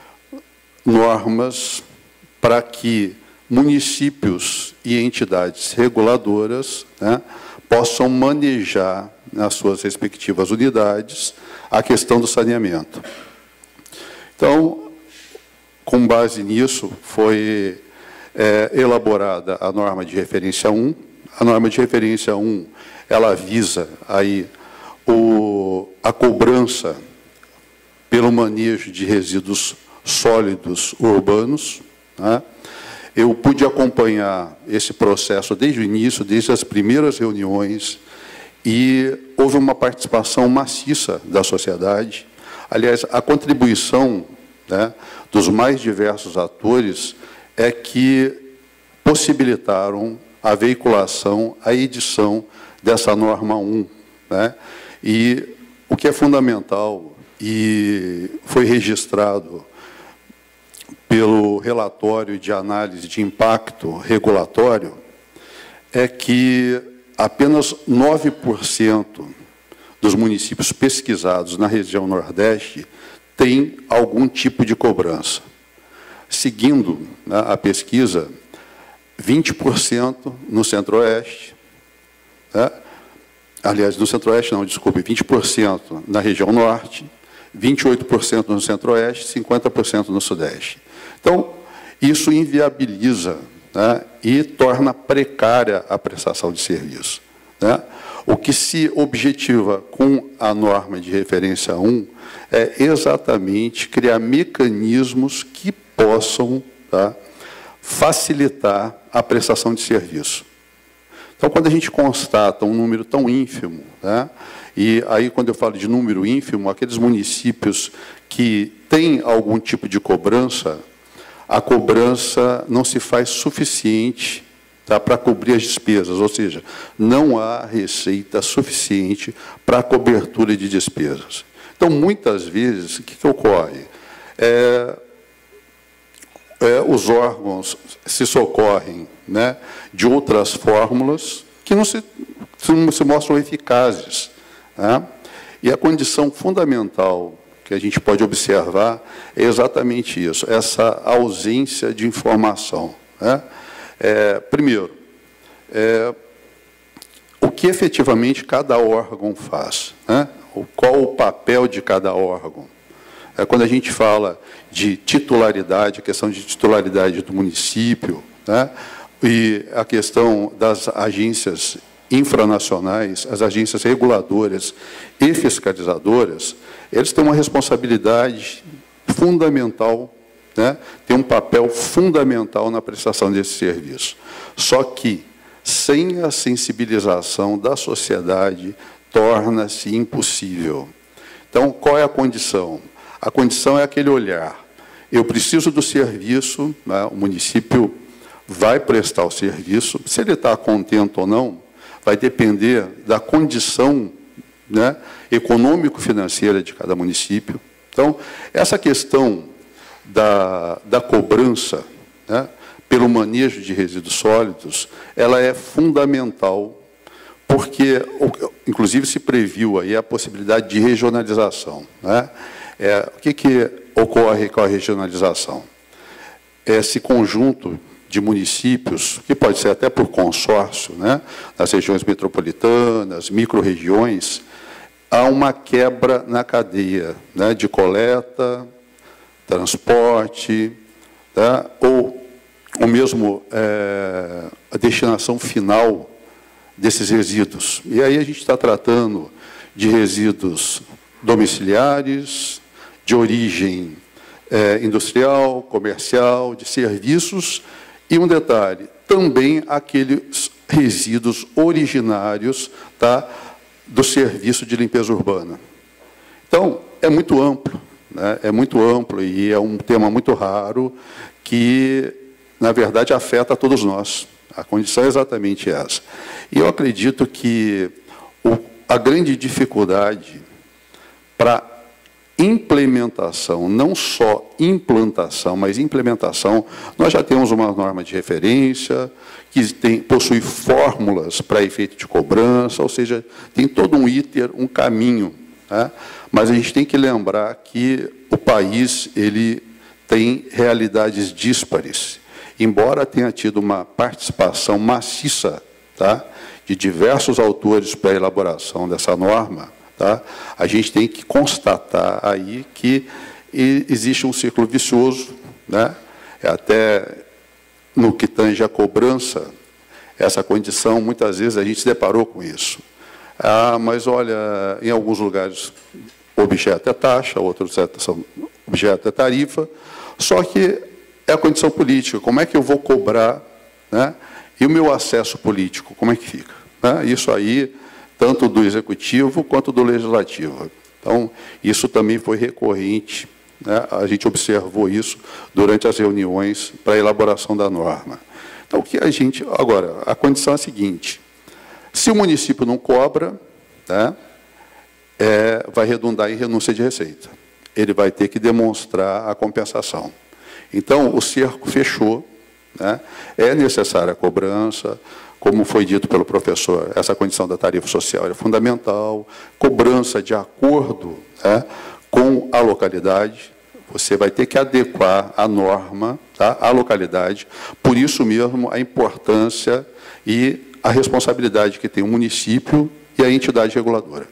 normas para que municípios e entidades reguladoras, né, possam manejar nas suas respectivas unidades a questão do saneamento. Então, com base nisso, foi é, elaborada a norma de referência um. A norma de referência um, ela visa aí o, a cobrança pelo manejo de resíduos sólidos urbanos, né? Eu pude acompanhar esse processo desde o início, desde as primeiras reuniões, e houve uma participação maciça da sociedade. Aliás, a contribuição, né, dos mais diversos atores é que possibilitaram a veiculação, a edição dessa norma um, né? E o que é fundamental, e foi registrado pelo relatório de análise de impacto regulatório, é que apenas nove por cento dos municípios pesquisados na região Nordeste têm algum tipo de cobrança. Seguindo, né, a pesquisa, vinte por cento no Centro-Oeste, né? Aliás, no Centro-Oeste não, desculpe, vinte por cento na região Norte, vinte e oito por cento no Centro-Oeste, cinquenta por cento no Sudeste. Então, isso inviabiliza, né, e torna precária a prestação de serviço, né? O que se objetiva com a norma de referência um é exatamente criar mecanismos que possam, tá, facilitar a prestação de serviço. Então, quando a gente constata um número tão ínfimo, né, e aí, quando eu falo de número ínfimo, aqueles municípios que têm algum tipo de cobrança, a cobrança não se faz suficiente, tá, para cobrir as despesas, ou seja, não há receita suficiente para a cobertura de despesas. Então, muitas vezes, o que, que ocorre? É, é, os órgãos se socorrem, né, de outras fórmulas que não se, não se mostram eficazes, né? E a condição fundamental que a gente pode observar é exatamente isso, essa ausência de informação, né? É, primeiro, é, o que efetivamente cada órgão faz, né? Qual o papel de cada órgão? É, quando a gente fala de titularidade, a questão de titularidade do município, né? E a questão das agências infranacionais, as agências reguladoras e fiscalizadoras, eles têm uma responsabilidade fundamental, né? Tem um papel fundamental na prestação desse serviço. Só que, sem a sensibilização da sociedade, torna-se impossível. Então, qual é a condição? A condição é aquele olhar. Eu preciso do serviço, né? O município vai prestar o serviço, se ele está contente ou não, vai depender da condição, né, econômico-financeira de cada município. Então, essa questão da, da cobrança, né, pelo manejo de resíduos sólidos, ela é fundamental, porque, inclusive, se previu aí a possibilidade de regionalização, né? É, o que, que ocorre com a regionalização? Esse conjunto de municípios, que pode ser até por consórcio, né, nas regiões metropolitanas, micro-regiões, há uma quebra na cadeia, né, de coleta, transporte, tá, ou, ou mesmo é, a destinação final desses resíduos. E aí a gente está tratando de resíduos domiciliares, de origem é, industrial, comercial, de serviços, e um detalhe, também aqueles resíduos originários, tá, do serviço de limpeza urbana. Então, é muito amplo, né, é muito amplo e é um tema muito raro que, na verdade, afeta a todos nós. A condição é exatamente essa. E eu acredito que o, a grande dificuldade para implementação, não só implantação, mas implementação, nós já temos uma norma de referência, que tem, possui fórmulas para efeito de cobrança, ou seja, tem todo um iter, um caminho, né? Mas a gente tem que lembrar que o país ele tem realidades díspares. Embora tenha tido uma participação maciça, tá, de diversos autores para a elaboração dessa norma, tá, a gente tem que constatar aí que existe um ciclo vicioso, né, até no que tange a cobrança, essa condição, muitas vezes a gente se deparou com isso. Ah, mas olha, em alguns lugares o objeto é taxa, outros são objeto é tarifa, só que é a condição política, como é que eu vou cobrar, né, e o meu acesso político, como é que fica? Né? Isso aí, tanto do Executivo quanto do Legislativo. Então, isso também foi recorrente, né? A gente observou isso durante as reuniões para a elaboração da norma. Então, o que a gente... Agora, a condição é a seguinte, se o município não cobra, né, é, vai redundar em renúncia de receita. Ele vai ter que demonstrar a compensação. Então, o cerco fechou, né? É necessária a cobrança, como foi dito pelo professor, essa condição da tarifa social é fundamental, cobrança de acordo, né, com a localidade, você vai ter que adequar a norma, tá, à localidade, por isso mesmo a importância e a responsabilidade que tem o município e a entidade reguladora.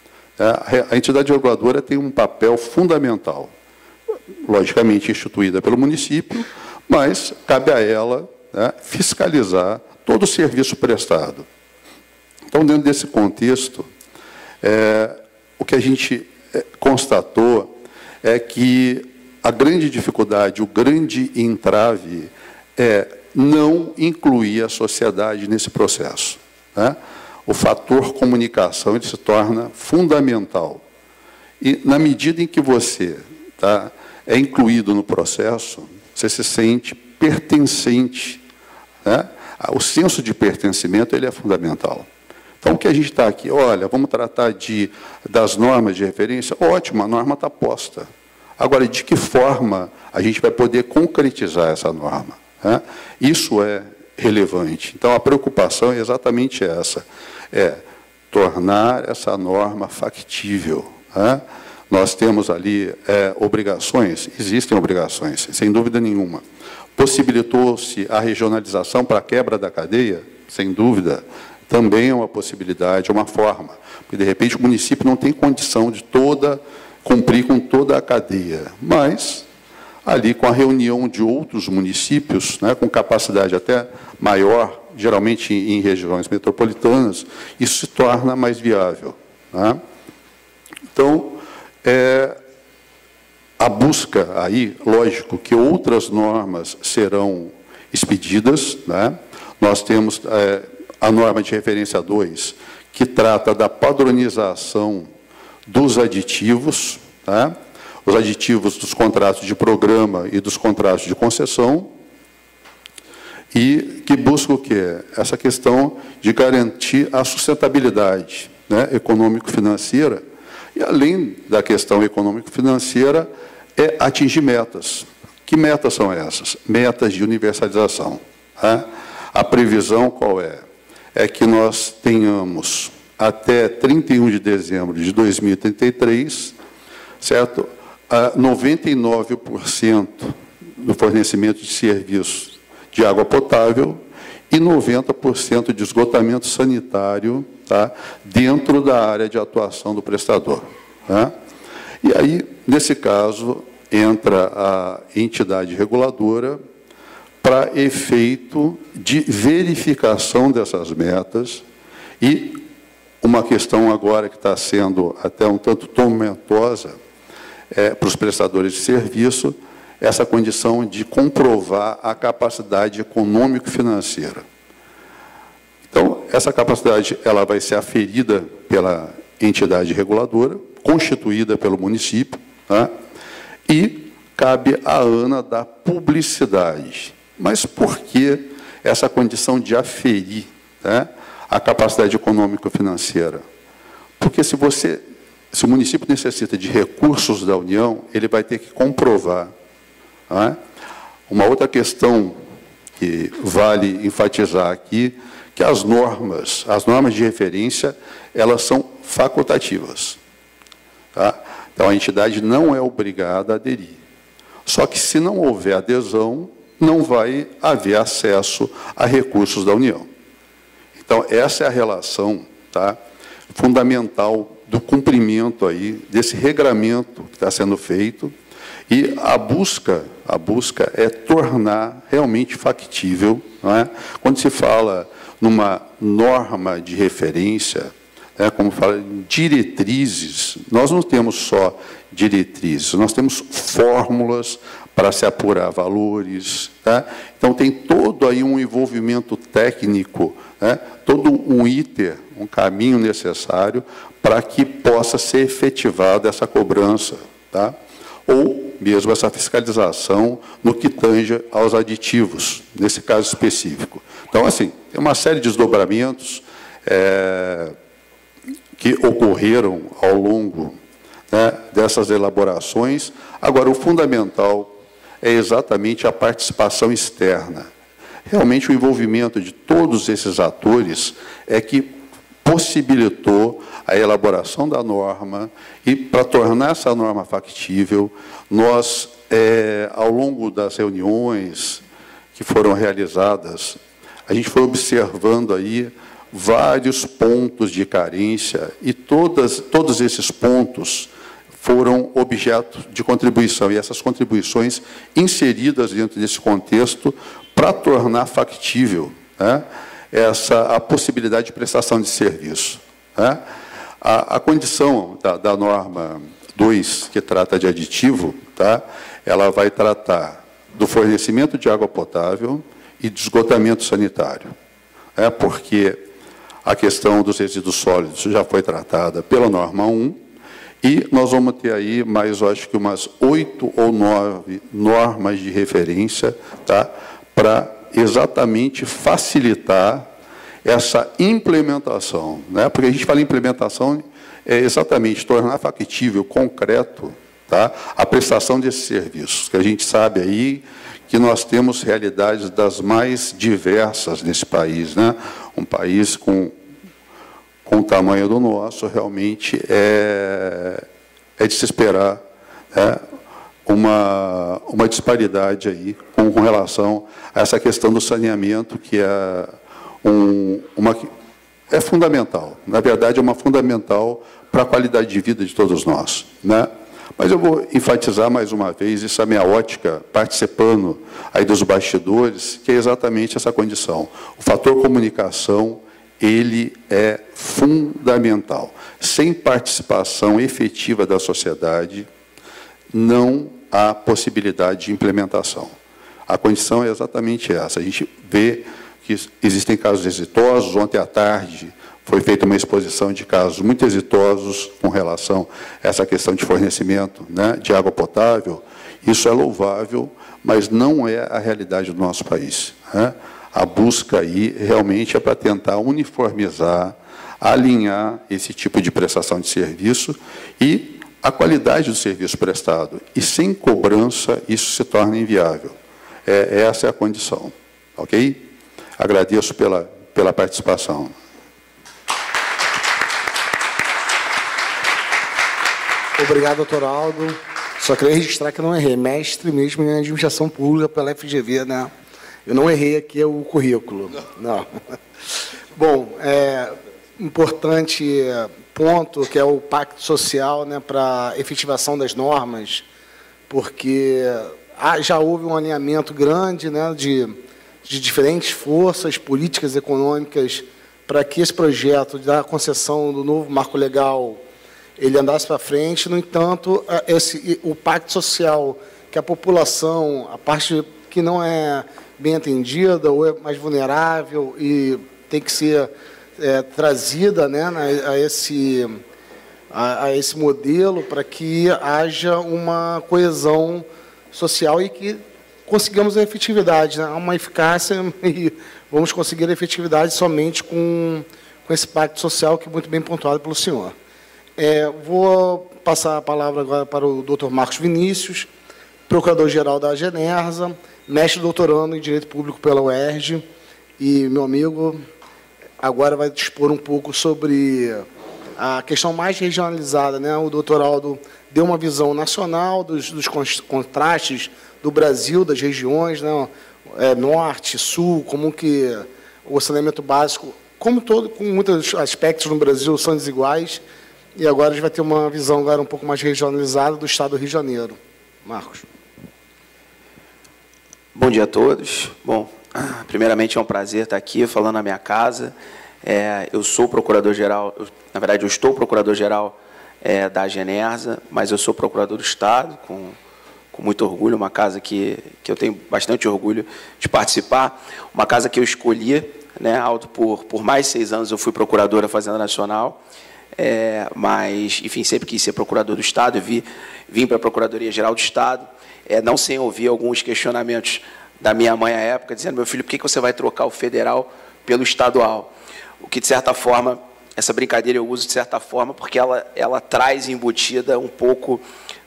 A entidade reguladora tem um papel fundamental, logicamente instituída pelo município, mas cabe a ela, né, fiscalizar todo o serviço prestado. Então, dentro desse contexto, é, o que a gente constatou é que a grande dificuldade, o grande entrave é não incluir a sociedade nesse processo, né? O fator comunicação ele se torna fundamental. E, na medida em que você, tá, é incluído no processo, você se sente pertencente, né? O senso de pertencimento ele é fundamental. Então, o que a gente está aqui, olha, vamos tratar de, das normas de referência, ótimo, a norma está posta. Agora, de que forma a gente vai poder concretizar essa norma, né? Isso é relevante. Então, a preocupação é exatamente essa, é tornar essa norma factível, né? Nós temos ali é, obrigações, existem obrigações, sem dúvida nenhuma. Possibilitou-se a regionalização para a quebra da cadeia? Sem dúvida, também é uma possibilidade, é uma forma. Porque, de repente, o município não tem condição de toda, cumprir com toda a cadeia, mas, ali, com a reunião de outros municípios, né, com capacidade até maior, geralmente em regiões metropolitanas, isso se torna mais viável, né? Então, é... a busca aí, lógico, que outras normas serão expedidas, né? Nós temos é, a norma de referência dois, que trata da padronização dos aditivos, tá? Os aditivos dos contratos de programa e dos contratos de concessão, e que busca o quê? Essa questão de garantir a sustentabilidade, né, econômico-financeira, e, além da questão econômico-financeira, é atingir metas. Que metas são essas? Metas de universalização. Né? A previsão qual é? É que nós tenhamos, até trinta e um de dezembro de dois mil e trinta e três, certo? A noventa e nove por cento do fornecimento de serviços de água potável e noventa por cento de esgotamento sanitário, tá, dentro da área de atuação do prestador. Tá? E aí, nesse caso, entra a entidade reguladora para efeito de verificação dessas metas e uma questão agora que está sendo até um tanto tormentosa é, para os prestadores de serviço, essa condição de comprovar a capacidade econômico-financeira. Então, essa capacidade ela vai ser aferida pela entidade reguladora, constituída pelo município, tá? E cabe à ANA da publicidade. Mas por que essa condição de aferir, tá, a capacidade econômico-financeira? Porque se você, se o município necessita de recursos da União, ele vai ter que comprovar. Tá? Uma outra questão que vale enfatizar aqui, que as normas, as normas de referência, elas são facultativas. Tá? Então, a entidade não é obrigada a aderir. Só que, se não houver adesão, não vai haver acesso a recursos da União. Então, essa é a relação, tá, fundamental do cumprimento aí, desse regramento que está sendo feito, e a busca, a busca é tornar realmente factível, não é? Quando se fala numa norma de referência, é, como fala, diretrizes, nós não temos só diretrizes, nós temos fórmulas para se apurar valores. Tá? Então, tem todo aí um envolvimento técnico, né? Todo um iter, um caminho necessário para que possa ser efetivada essa cobrança, tá? Ou mesmo essa fiscalização no que tange aos aditivos, nesse caso específico. Então, assim, tem uma série de desdobramentos é, que ocorreram ao longo, né, dessas elaborações. Agora, o fundamental é exatamente a participação externa. Realmente, o envolvimento de todos esses atores é que possibilitou a elaboração da norma, e, para tornar essa norma factível, nós, é, ao longo das reuniões que foram realizadas, a gente foi observando aí vários pontos de carência, e todas, todos esses pontos foram objeto de contribuição, e essas contribuições inseridas dentro desse contexto para tornar factível, né, essa, a possibilidade de prestação de serviço. Né? A, a condição da, da norma dois, que trata de aditivo, tá, ela vai tratar do fornecimento de água potável e de esgotamento sanitário. É, porque a questão dos resíduos sólidos já foi tratada pela norma um, e nós vamos ter aí mais, eu acho que umas oito ou nove normas de referência, tá, para exatamente facilitar essa implementação, né? Porque a gente fala em implementação, é exatamente tornar factível, concreto, tá, a prestação desses serviços, que a gente sabe aí que nós temos realidades das mais diversas nesse país, né? Um país com, com o tamanho do nosso, realmente é, é de se esperar, né, uma, uma disparidade aí com, com relação a essa questão do saneamento, que é, um, uma, é fundamental. Na verdade, é uma fundamental para a qualidade de vida de todos nós, né? Mas eu vou enfatizar mais uma vez essa minha ótica, participando aí dos bastidores, que é exatamente essa condição. O fator comunicação, ele é fundamental. Sem participação efetiva da sociedade, não há possibilidade de implementação. A condição é exatamente essa. A gente vê que existem casos exitosos. Ontem à tarde foi feita uma exposição de casos muito exitosos com relação a essa questão de fornecimento, né, de água potável. Isso é louvável, mas não é a realidade do nosso país, né? A busca aí realmente é para tentar uniformizar, alinhar esse tipo de prestação de serviço e a qualidade do serviço prestado. E sem cobrança, isso se torna inviável. É, essa é a condição. Ok? Agradeço pela, pela participação. Obrigado, doutor Aldo. Só queria registrar que eu não errei. Mestre mesmo em administração pública pela F G V, né? Eu não errei aqui o currículo. Não. Bom, é, importante ponto que é o pacto social, né, para efetivação das normas, porque já houve um alinhamento grande, né, de, de diferentes forças políticas, econômicas, para que esse projeto da concessão do novo marco legal ele andasse para frente. No entanto, esse, o pacto social, que a população, a parte que não é bem atendida ou é mais vulnerável e tem que ser é, trazida, né, a, esse, a, a esse modelo para que haja uma coesão social e que consigamos a efetividade, né, uma eficácia, e vamos conseguir a efetividade somente com, com esse pacto social que é muito bem pontuado pelo senhor. É, vou passar a palavra agora para o doutor Marcos Vinícius, procurador-geral da Genersa, mestre doutorando em Direito Público pela U E R J, e meu amigo agora vai dispor um pouco sobre a questão mais regionalizada, né? O doutor Aldo deu uma visão nacional dos, dos contrastes do Brasil, das regiões, né? É, norte, sul, como que o saneamento básico, como todo, com muitos aspectos no Brasil, são desiguais. E agora a gente vai ter uma visão agora um pouco mais regionalizada do estado do Rio de Janeiro. Marcos. Bom dia a todos. Bom, primeiramente é um prazer estar aqui falando na minha casa. É, eu sou procurador-geral, na verdade eu estou procurador-geral é, da Genersa, mas eu sou procurador do Estado, com, com muito orgulho, uma casa que, que eu tenho bastante orgulho de participar, uma casa que eu escolhi, né, Aldo, por, por mais de seis anos eu fui procurador da Fazenda Nacional, é, mas, enfim, sempre quis ser procurador do Estado, eu vi, vim para a Procuradoria-Geral do Estado, é, não sem ouvir alguns questionamentos da minha mãe à época, dizendo, meu filho, por que você vai trocar o federal pelo estadual? O que, de certa forma, essa brincadeira eu uso de certa forma, porque ela, ela traz embutida um pouco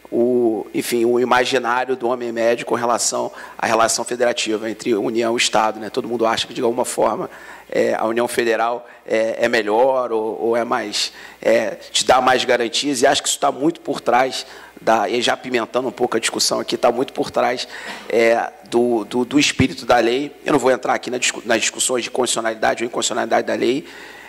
o, enfim, o imaginário do homem médio com relação à relação federativa entre União e Estado, né? Todo mundo acha que, de alguma forma, é, a União Federal é, é melhor ou, ou é mais, é, te dá mais garantias, e acho que isso está muito por trás, da, e já apimentando um pouco a discussão aqui, está muito por trás é, do, do, do espírito da lei. Eu não vou entrar aqui na, nas discussões de constitucionalidade ou inconstitucionalidade da lei,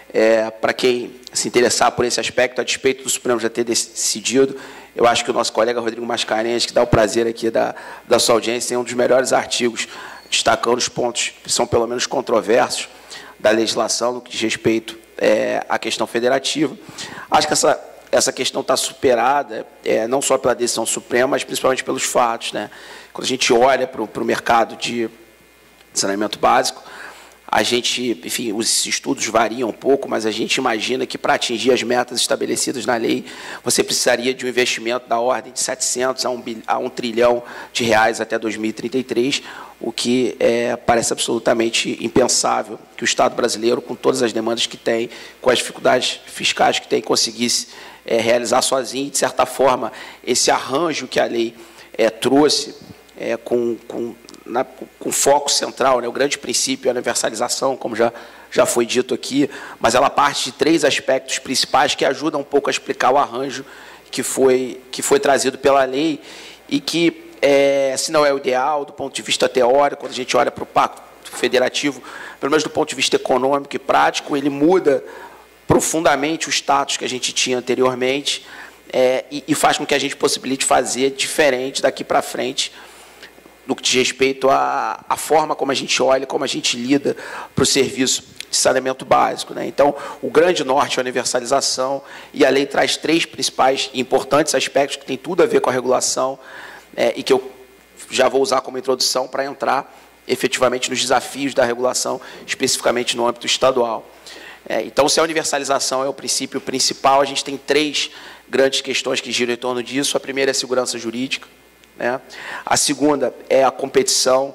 é, para quem se interessar por esse aspecto, a despeito do Supremo já ter decidido, eu acho que o nosso colega Rodrigo Mascarenhas, que dá o prazer aqui da, da sua audiência, tem um dos melhores artigos destacando os pontos que são pelo menos controversos da legislação no que diz respeito é, à questão federativa. Acho que essa, essa questão está superada, é, não só pela decisão suprema, mas principalmente pelos fatos, né? Quando a gente olha para o mercado de saneamento básico, a gente, enfim, os estudos variam um pouco, mas a gente imagina que para atingir as metas estabelecidas na lei, você precisaria de um investimento da ordem de setecentos a um, a um trilhão de reais até dois mil e trinta e três, o que é, parece absolutamente impensável que o Estado brasileiro, com todas as demandas que tem, com as dificuldades fiscais que tem, conseguisse é, realizar sozinho. E, de certa forma, esse arranjo que a lei é, trouxe é, com... com Na, com foco central, né, o grande princípio é a universalização, como já, já foi dito aqui, mas ela parte de três aspectos principais que ajudam um pouco a explicar o arranjo que foi, que foi trazido pela lei e que, é, se não é o ideal do ponto de vista teórico, quando a gente olha para o pacto federativo, pelo menos do ponto de vista econômico e prático, ele muda profundamente o status que a gente tinha anteriormente é, e, e faz com que a gente possibilite fazer diferente daqui para frente, no que diz respeito à, à forma como a gente olha, como a gente lida para o serviço de saneamento básico, né? Então, o grande norte é a universalização, e a lei traz três principais e importantes aspectos que têm tudo a ver com a regulação é, e que eu já vou usar como introdução para entrar efetivamente nos desafios da regulação, especificamente no âmbito estadual. É, então, se a universalização é o princípio principal, a gente tem três grandes questões que giram em torno disso. A primeira é a segurança jurídica, né? A segunda é a competição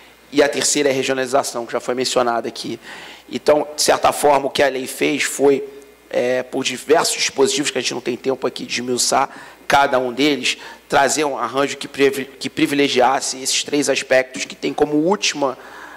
e a terceira é a regionalização, que já foi mencionada aqui. Então, de certa forma, o que a lei fez foi, é, por diversos dispositivos, que a gente não tem tempo aqui de esmiuçar cada um deles, trazer um arranjo que, que privilegiasse esses três aspectos, que tem como última,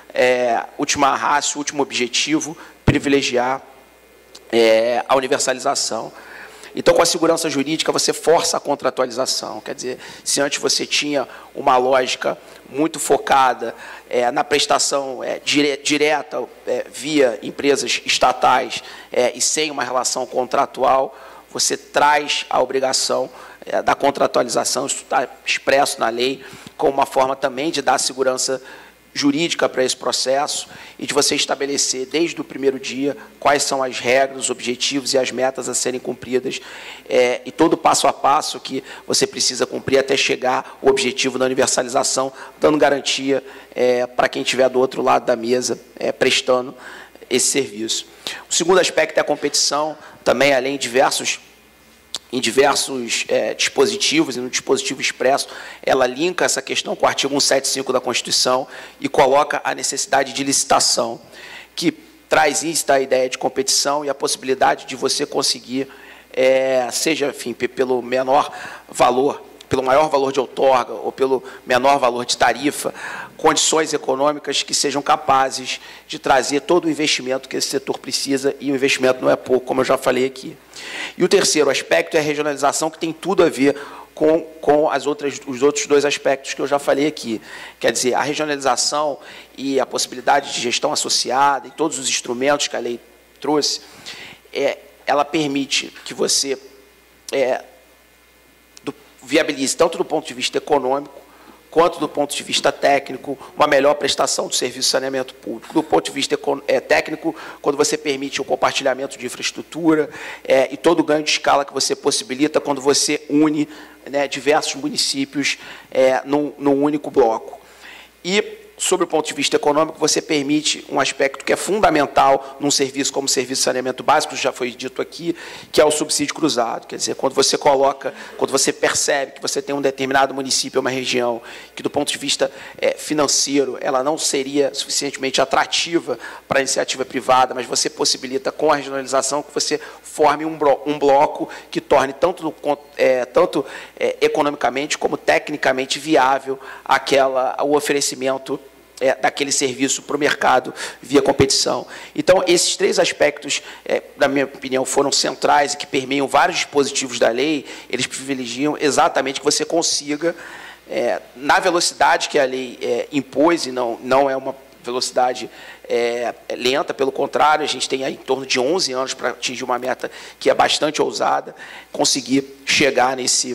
é, última ratio, último objetivo, privilegiar é, a universalização. Então, com a segurança jurídica, você força a contratualização. Quer dizer, se antes você tinha uma lógica muito focada é, na prestação é, dire, direta é, via empresas estatais é, e sem uma relação contratual, você traz a obrigação é, da contratualização, isso está expresso na lei, como uma forma também de dar segurança jurídica para esse processo e de você estabelecer desde o primeiro dia quais são as regras, os objetivos e as metas a serem cumpridas é, e todo passo a passo que você precisa cumprir até chegar ao objetivo da universalização, dando garantia é, para quem estiver do outro lado da mesa é, prestando esse serviço. O segundo aspecto é a competição, também além de diversos em diversos é, dispositivos, e no dispositivo expresso, ela linka essa questão com o artigo cento e setenta e cinco da Constituição e coloca a necessidade de licitação, que traz isso a ideia de competição e a possibilidade de você conseguir, é, seja, enfim, pelo menor valor, pelo maior valor de outorga ou pelo menor valor de tarifa, condições econômicas que sejam capazes de trazer todo o investimento que esse setor precisa, e o investimento não é pouco, como eu já falei aqui. E o terceiro aspecto é a regionalização, que tem tudo a ver com, com as outras, os outros dois aspectos que eu já falei aqui. Quer dizer, a regionalização e a possibilidade de gestão associada e todos os instrumentos que a lei trouxe, é, ela permite que você é, do, viabilize, tanto do ponto de vista econômico, quanto do ponto de vista técnico, uma melhor prestação do serviço de saneamento público. Do ponto de vista é, técnico, quando você permite o compartilhamento de infraestrutura é, e todo o ganho de escala que você possibilita quando você une né, diversos municípios é, num, num único bloco. E, sobre o ponto de vista econômico, você permite um aspecto que é fundamental num serviço como o serviço de saneamento básico, já foi dito aqui, que é o subsídio cruzado. Quer dizer, quando você coloca, quando você percebe que você tem um determinado município, uma região, que do ponto de vista é, financeiro, ela não seria suficientemente atrativa para a iniciativa privada, mas você possibilita com a regionalização que você forme um, blo um bloco que torne tanto, é, tanto é, economicamente como tecnicamente viável aquela, o oferecimento É, daquele serviço para o mercado via competição. Então, esses três aspectos, é, na minha opinião, foram centrais e que permeiam vários dispositivos da lei. Eles privilegiam exatamente que você consiga, é, na velocidade que a lei é, impôs, e não, não é uma velocidade é, lenta, pelo contrário, a gente tem aí em torno de onze anos para atingir uma meta que é bastante ousada, conseguir chegar nesse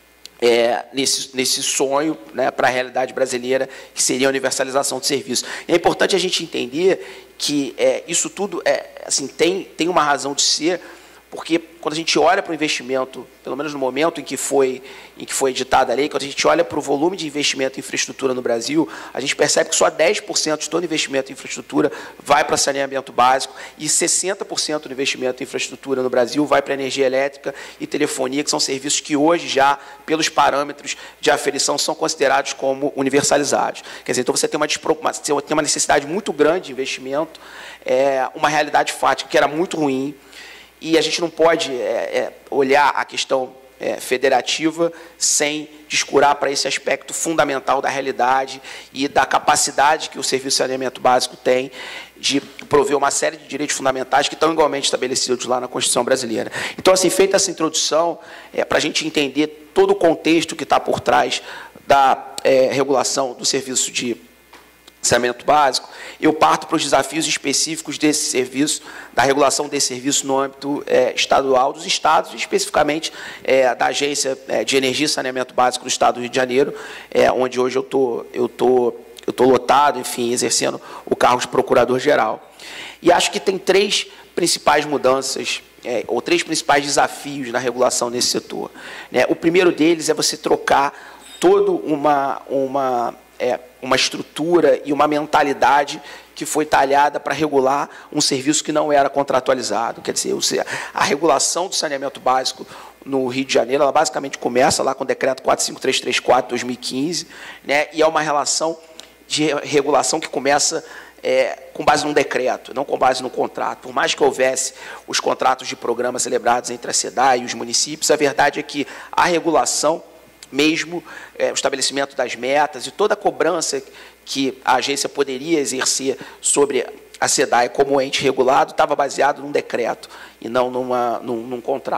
É, nesse, nesse sonho né, para a realidade brasileira, que seria a universalização de serviços. É importante a gente entender que é, isso tudo é, assim, tem, tem uma razão de ser, porque quando a gente olha para o investimento, pelo menos no momento em que foi, em que foi editada a lei, quando a gente olha para o volume de investimento em infraestrutura no Brasil, a gente percebe que só dez por cento de todo investimento em infraestrutura vai para saneamento básico e sessenta por cento do investimento em infraestrutura no Brasil vai para energia elétrica e telefonia, que são serviços que hoje já, pelos parâmetros de aferição, são considerados como universalizados. Quer dizer, então você tem uma, você tem uma necessidade muito grande de investimento, é, uma realidade fática que era muito ruim, e a gente não pode é, é, olhar a questão é, federativa sem descurar para esse aspecto fundamental da realidade e da capacidade que o Serviço de Saneamento Básico tem de prover uma série de direitos fundamentais que estão igualmente estabelecidos lá na Constituição brasileira. Então, assim, feita essa introdução, é, para a gente entender todo o contexto que está por trás da é, regulação do serviço de saneamento básico, eu parto para os desafios específicos desse serviço, da regulação desse serviço no âmbito é, estadual dos estados, especificamente é, da Agência de Energia e Saneamento Básico do Estado do Rio de Janeiro, é, onde hoje eu tô, eu tô, eu tô lotado, enfim, exercendo o cargo de procurador-geral. E acho que tem três principais mudanças, é, ou três principais desafios na regulação desse setor. Né? O primeiro deles é você trocar toda uma... uma é, uma estrutura e uma mentalidade que foi talhada para regular um serviço que não era contratualizado. Quer dizer, a regulação do saneamento básico no Rio de Janeiro, ela basicamente começa lá com o decreto quatro cinco três três quatro de dois mil e quinze, né, e é uma relação de regulação que começa é, com base num decreto, não com base no contrato. Por mais que houvesse os contratos de programa celebrados entre a SEDAI e os municípios, a verdade é que a regulação, mesmo é, o estabelecimento das metas e toda a cobrança que a agência poderia exercer sobre a SEDAI como ente regulado, estava baseado num decreto e não numa, num, num contrato.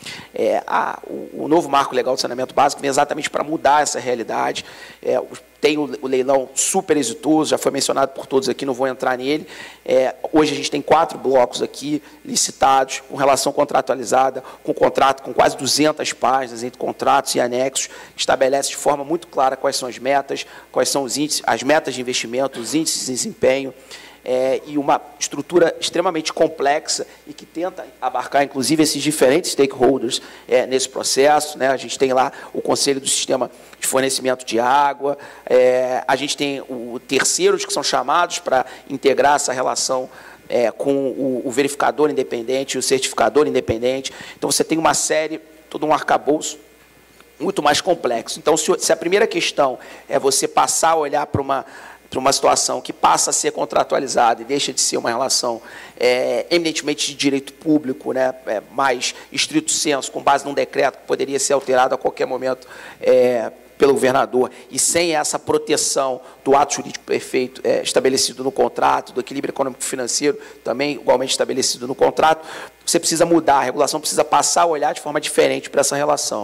É, a, o, o novo marco legal de saneamento básico vem exatamente para mudar essa realidade. É, tem o, o leilão super exitoso, já foi mencionado por todos aqui, não vou entrar nele. É, hoje a gente tem quatro blocos aqui licitados, com relação contratualizada, com contrato com quase duzentas páginas entre contratos e anexos, que estabelece de forma muito clara quais são as metas, quais são os índices, as metas de investimento, os índices de desempenho, É, e uma estrutura extremamente complexa e que tenta abarcar, inclusive, esses diferentes stakeholders é, nesse processo. Né? A gente tem lá o Conselho do Sistema de Fornecimento de Água, é, a gente tem o terceiros que são chamados para integrar essa relação é, com o, o verificador independente e o certificador independente. Então, você tem uma série, todo um arcabouço muito mais complexo. Então, se, se a primeira questão é você passar a olhar para uma para uma situação que passa a ser contratualizada e deixa de ser uma relação é, eminentemente de direito público, né, é, mais estrito senso, com base num decreto que poderia ser alterado a qualquer momento é, pelo governador, e sem essa proteção do ato jurídico perfeito é, estabelecido no contrato, do equilíbrio econômico-financeiro, também igualmente estabelecido no contrato, você precisa mudar, a regulação precisa passar a olhar de forma diferente para essa relação.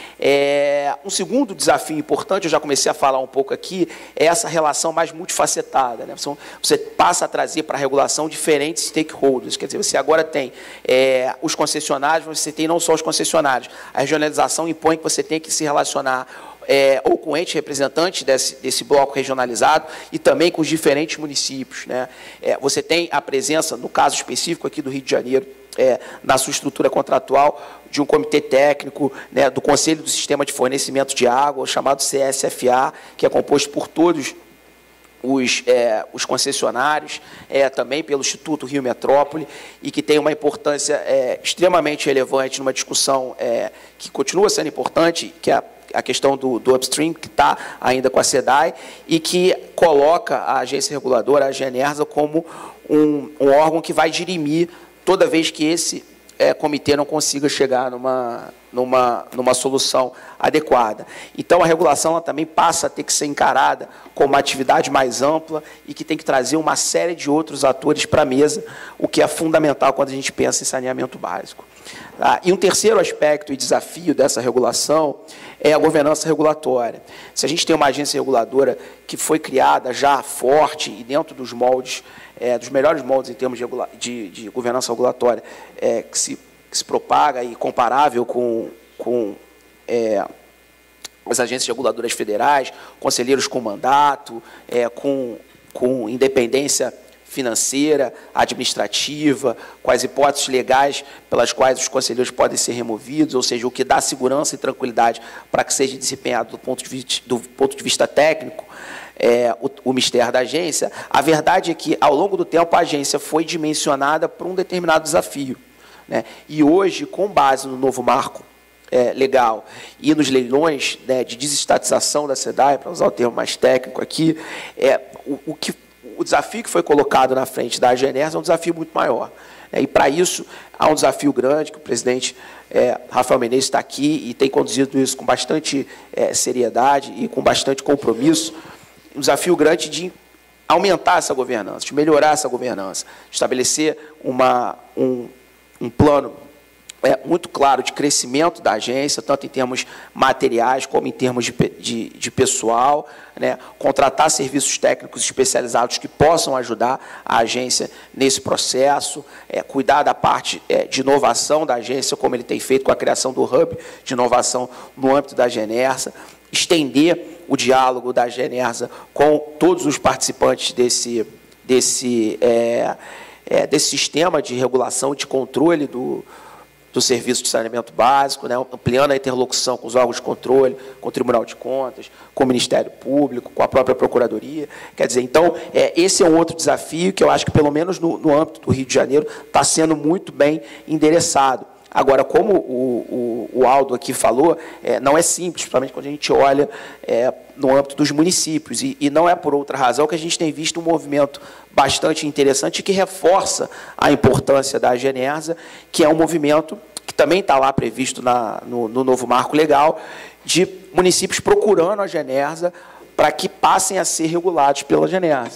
É, um segundo desafio importante, eu já comecei a falar um pouco aqui, é essa relação mais multifacetada. Né? Você passa a trazer para a regulação diferentes stakeholders, quer dizer, você agora tem é, os concessionários, você tem não só os concessionários, a regionalização impõe que você tem que se relacionar É, ou com ente representante desse, desse bloco regionalizado e também com os diferentes municípios. Né? É, você tem a presença, no caso específico aqui do Rio de Janeiro, é, na sua estrutura contratual, de um comitê técnico, né, do Conselho do Sistema de Fornecimento de Água, chamado C S F A, que é composto por todos os, é, os concessionários, é, também pelo Instituto Rio Metrópole, e que tem uma importância é, extremamente relevante numa discussão é, que continua sendo importante, que é a a questão do, do upstream, que está ainda com a SEDAI, e que coloca a agência reguladora, a Genersa, como um, um órgão que vai dirimir toda vez que esse é, comitê não consiga chegar numa, numa, numa solução adequada. Então, a regulação ela também passa a ter que ser encarada como uma atividade mais ampla e que tem que trazer uma série de outros atores para a mesa, o que é fundamental quando a gente pensa em saneamento básico. Ah, e um terceiro aspecto e desafio dessa regulação é a governança regulatória. Se a gente tem uma agência reguladora que foi criada já forte e dentro dos moldes, é, dos melhores moldes em termos de, de, de governança regulatória, é, que, se, que se propaga e comparável com, com é, as agências reguladoras federais, conselheiros com mandato, é, com, com independência financeira, administrativa, com as hipóteses legais pelas quais os conselheiros podem ser removidos, ou seja, o que dá segurança e tranquilidade para que seja desempenhado do ponto de vista, do ponto de vista técnico, é, o, o mistério da agência. A verdade é que, ao longo do tempo, a agência foi dimensionada para um determinado desafio. Né? E hoje, com base no novo marco é, legal e nos leilões, né, de desestatização da SEDAI, para usar o termo mais técnico aqui, é, o, o que o desafio que foi colocado na frente da Genersa é um desafio muito maior. E, para isso, há um desafio grande, que o presidente é, Rafael Menezes está aqui e tem conduzido isso com bastante é, seriedade e com bastante compromisso, um desafio grande de aumentar essa governança, de melhorar essa governança, de estabelecer uma, um, um plano É, muito claro de crescimento da agência, tanto em termos materiais como em termos de, de, de pessoal, né? Contratar serviços técnicos especializados que possam ajudar a agência nesse processo, é, cuidar da parte é, de inovação da agência, como ele tem feito com a criação do Hub de inovação no âmbito da Genersa, estender o diálogo da Genersa com todos os participantes desse, desse, é, é, desse sistema de regulação e de controle do do serviço de saneamento básico, né, ampliando a interlocução com os órgãos de controle, com o Tribunal de Contas, com o Ministério Público, com a própria Procuradoria. Quer dizer, então, é, esse é um outro desafio que eu acho que, pelo menos no, no âmbito do Rio de Janeiro, está sendo muito bem endereçado. Agora, como o, o, o Aldo aqui falou, é, não é simples, principalmente quando a gente olha é, no âmbito dos municípios, e, e não é por outra razão que a gente tem visto um movimento bastante interessante que reforça a importância da Genersa, que é um movimento que também está lá previsto na, no, no novo marco legal, de municípios procurando a Genersa para que passem a ser regulados pela Genersa.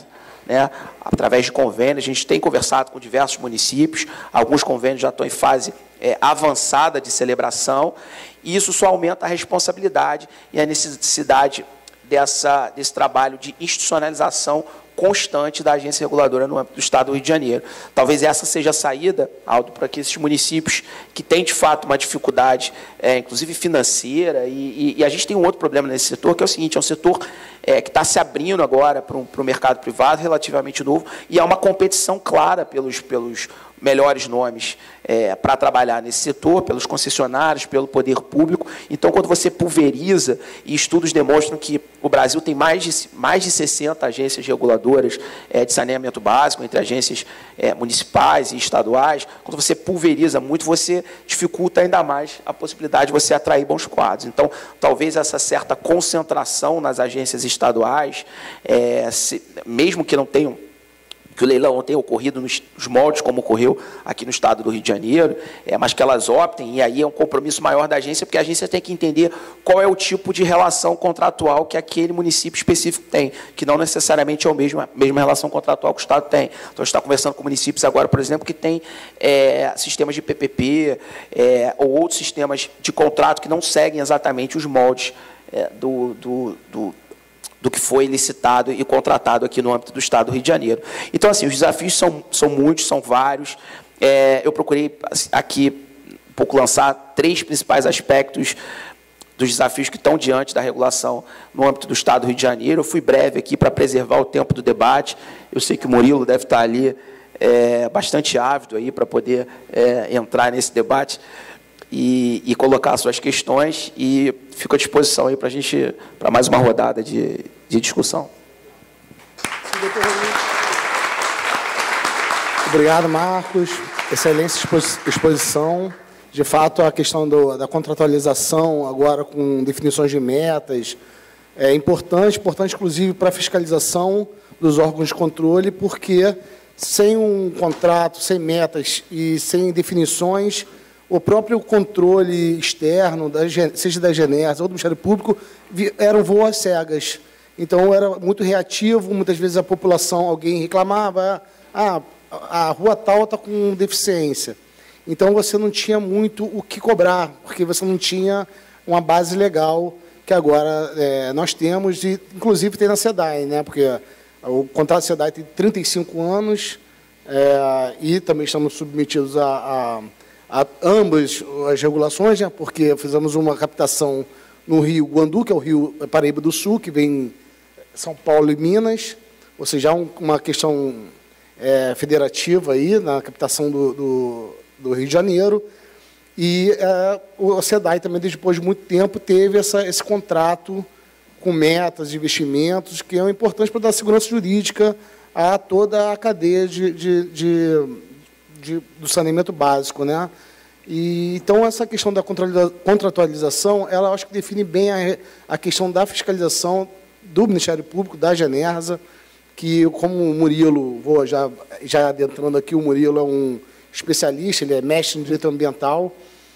né, através de convênios. A gente tem conversado com diversos municípios, alguns convênios já estão em fase é, avançada de celebração, e isso só aumenta a responsabilidade e a necessidade dessa, desse trabalho de institucionalização constante da agência reguladora no âmbito do Estado do Rio de Janeiro. Talvez essa seja a saída, Aldo, para que esses municípios que têm, de fato, uma dificuldade, é, inclusive financeira, e, e, e a gente tem um outro problema nesse setor, que é o seguinte, é um setor é, que está se abrindo agora para o mercado privado, relativamente novo, e há uma competição clara pelos, pelos melhores nomes é, para trabalhar nesse setor, pelos concessionários, pelo poder público. Então, quando você pulveriza, e estudos demonstram que o Brasil tem mais de, mais de sessenta agências reguladoras é, de saneamento básico, entre agências é, municipais e estaduais, quando você pulveriza muito, você dificulta ainda mais a possibilidade de você atrair bons quadros. Então, talvez essa certa concentração nas agências estaduais, é, se, mesmo que não tenham que o leilão tenha ocorrido nos moldes como ocorreu aqui no Estado do Rio de Janeiro, é, mas que elas optem, e aí é um compromisso maior da agência, porque a agência tem que entender qual é o tipo de relação contratual que aquele município específico tem, que não necessariamente é a mesma, mesma relação contratual que o Estado tem. Então, a gente está conversando com municípios agora, por exemplo, que tem é, sistemas de P P P é, ou outros sistemas de contrato que não seguem exatamente os moldes é, do, do, do do que foi licitado e contratado aqui no âmbito do Estado do Rio de Janeiro. Então, assim, os desafios são, são muitos, são vários. É, eu procurei aqui um pouco lançar três principais aspectos dos desafios que estão diante da regulação no âmbito do Estado do Rio de Janeiro. Eu fui breve aqui para preservar o tempo do debate. Eu sei que o Murilo deve estar ali é, bastante ávido aí para poder é, entrar nesse debate E, e colocar suas questões, e fico à disposição aí para a gente, para mais uma rodada de, de discussão. Obrigado, Marcos. Excelente exposição. De fato, a questão do, da contratualização, agora com definições de metas, é importante, importante inclusive para a fiscalização dos órgãos de controle, porque sem um contrato, sem metas e sem definições, o próprio controle externo, da, seja da Genersa ou do Ministério Público, eram voos cegas. Então, era muito reativo, muitas vezes a população, alguém reclamava, ah, a rua tal está com deficiência. Então, você não tinha muito o que cobrar, porque você não tinha uma base legal, que agora é, nós temos, e, inclusive tem na SEDAI, né? Porque o contrato da SEDAI tem trinta e cinco anos, é, e também estamos submetidos a... a A ambas as regulações, né, porque fizemos uma captação no rio Guandu, que é o rio Paraíba do Sul, que vem São Paulo e Minas, ou seja, um, uma questão é, federativa aí na captação do, do, do Rio de Janeiro. E é, o SEDAI também, depois de muito tempo, teve essa, esse contrato com metas de investimentos, que é importante para dar segurança jurídica a toda a cadeia de... de, de De, do saneamento básico, né? E, então, essa questão da contratualização, ela acho que define bem a, a questão da fiscalização do Ministério Público, da Genersa, que, como o Murilo, vou já, já adentrando aqui, o Murilo é um especialista, ele é mestre em direito ambiental,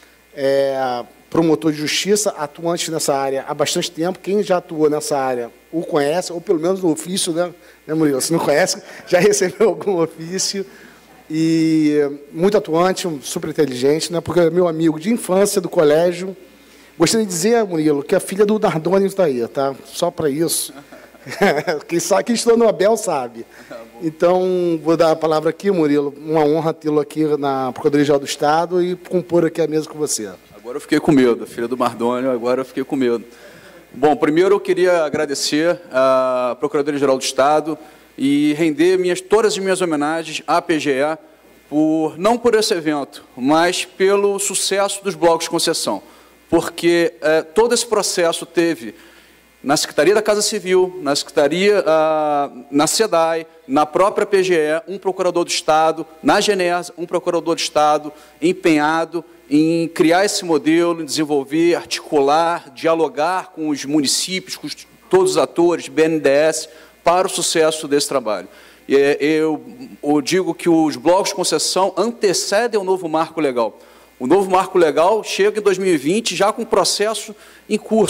é, promotor de justiça, atuante nessa área há bastante tempo. Quem já atuou nessa área o conhece, ou pelo menos no ofício, né, né Murilo? Se não conhece, já recebeu algum ofício. E muito atuante, super inteligente, né? Porque é meu amigo de infância, do colégio. Gostaria de dizer, Murilo, que a filha do Nardoni está aí, tá? Só para isso. Quem sabe, quem estudou no Abel sabe. Então, vou dar a palavra aqui, Murilo. Uma honra tê-lo aqui na Procuradoria-Geral do Estado e compor aqui a mesa com você. Agora eu fiquei com medo, a filha do Mardônio, agora eu fiquei com medo. Bom, primeiro eu queria agradecer à Procuradoria-Geral do Estado e render minhas, todas as minhas homenagens à P G E, por, não por esse evento, mas pelo sucesso dos blocos de concessão, porque eh, todo esse processo teve na Secretaria da Casa Civil, na Secretaria, ah, na SEDAI, na própria P G E, um procurador do Estado, na Genersa, um procurador do Estado, empenhado em criar esse modelo, em desenvolver, articular, dialogar com os municípios, com os, todos os atores, B N D E S, para o sucesso desse trabalho. Eu, eu digo que os blocos de concessão antecedem o novo marco legal. O novo marco legal chega em dois mil e vinte já com o processo em curso.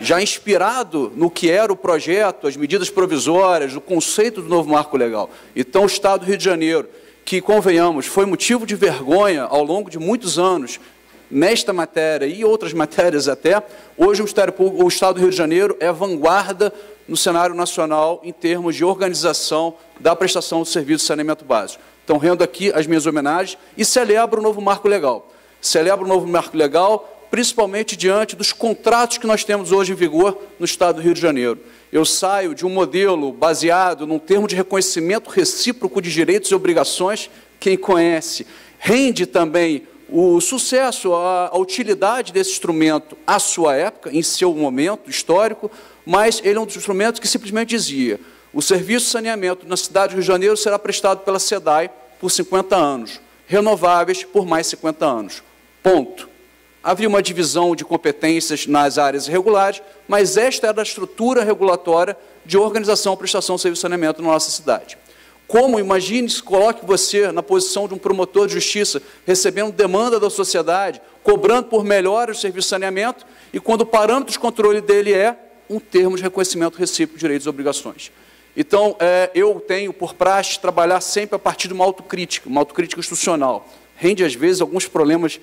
já inspirado no que era o projeto, as medidas provisórias, o conceito do novo marco legal. Então, o Estado do Rio de Janeiro, que, convenhamos, foi motivo de vergonha ao longo de muitos anos, nesta matéria e outras matérias até, hoje o, Ministério Público, o Estado do Rio de Janeiro é vanguarda no cenário nacional em termos de organização da prestação do serviço de saneamento básico. Então, rendo aqui as minhas homenagens e celebro o novo marco legal. Celebro o novo marco legal, principalmente diante dos contratos que nós temos hoje em vigor no Estado do Rio de Janeiro. Eu saio de um modelo baseado num termo de reconhecimento recíproco de direitos e obrigações, quem conhece, rende também o sucesso, a, a utilidade desse instrumento à sua época, em seu momento histórico, mas ele é um dos instrumentos que simplesmente dizia: o serviço de saneamento na cidade do Rio de Janeiro será prestado pela SEDAI por cinquenta anos, renováveis por mais cinquenta anos. Ponto. Havia uma divisão de competências nas áreas regulares, mas esta era a estrutura regulatória de organização e prestação de serviço de saneamento na nossa cidade. Como, imagine, se coloque você na posição de um promotor de justiça, recebendo demanda da sociedade, cobrando por melhora o serviço de saneamento, e quando o parâmetro de controle dele é um termo de reconhecimento recíproco de direitos e obrigações. Então, é, eu tenho por praxe trabalhar sempre a partir de uma autocrítica, uma autocrítica institucional. Rende, às vezes, alguns problemas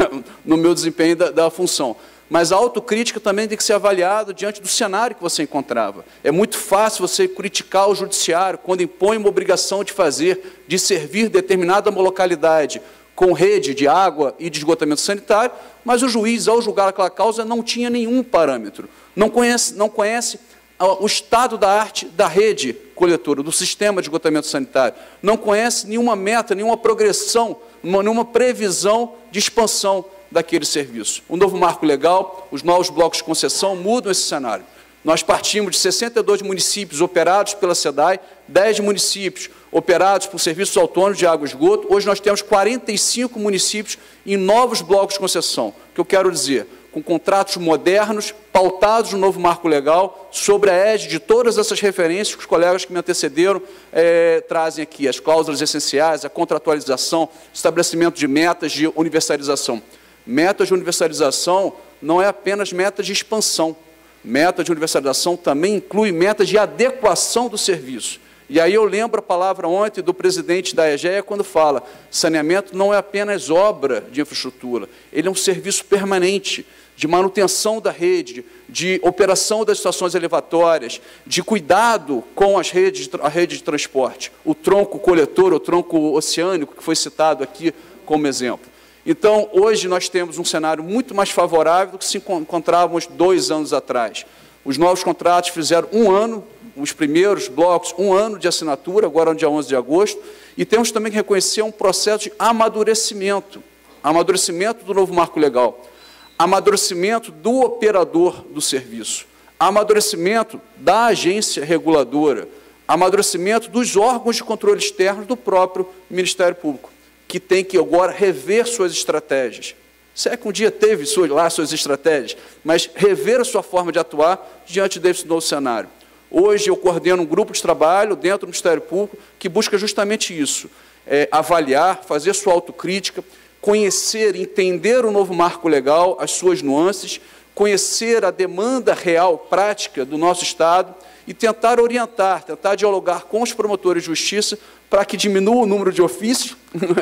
no meu desempenho da, da função. Mas a autocrítica também tem que ser avaliada diante do cenário que você encontrava. É muito fácil você criticar o judiciário quando impõe uma obrigação de fazer, de servir determinada localidade com rede de água e de esgotamento sanitário, mas o juiz, ao julgar aquela causa, não tinha nenhum parâmetro. Não conhece, não conhece o estado da arte da rede coletora, do sistema de esgotamento sanitário. Não conhece nenhuma meta, nenhuma progressão, nenhuma previsão de expansão daquele serviço. O novo marco legal, os novos blocos de concessão mudam esse cenário. Nós partimos de sessenta e dois municípios operados pela SEDAI, dez municípios operados por serviços autônomos de água e esgoto. Hoje nós temos quarenta e cinco municípios em novos blocos de concessão. O que eu quero dizer? Com contratos modernos, pautados no novo marco legal, sobre a égide de todas essas referências que os colegas que me antecederam eh, trazem aqui, as cláusulas essenciais, a contratualização, estabelecimento de metas de universalização. Metas de universalização não é apenas metas de expansão. Meta de universalização também inclui metas de adequação do serviço. E aí eu lembro a palavra ontem do presidente da EGEA quando fala: saneamento não é apenas obra de infraestrutura, ele é um serviço permanente de manutenção da rede, de operação das estações elevatórias, de cuidado com as redes, a rede de transporte, o tronco coletor, o tronco oceânico, que foi citado aqui como exemplo. Então, hoje nós temos um cenário muito mais favorável do que se encontrávamos dois anos atrás. Os novos contratos fizeram um ano, os primeiros blocos, um ano de assinatura, agora no dia onze de agosto, e temos também que reconhecer um processo de amadurecimento, amadurecimento do novo marco legal, amadurecimento do operador do serviço, amadurecimento da agência reguladora, amadurecimento dos órgãos de controle externo do próprio Ministério Público, que tem que agora rever suas estratégias. Se é que um dia teve suas, lá suas estratégias, mas rever a sua forma de atuar diante desse novo cenário. Hoje eu coordeno um grupo de trabalho dentro do Ministério Público que busca justamente isso, é, avaliar, fazer sua autocrítica, conhecer, entender o novo marco legal, as suas nuances, conhecer a demanda real, prática do nosso Estado e tentar orientar, tentar dialogar com os promotores de justiça para que diminua o número de ofícios,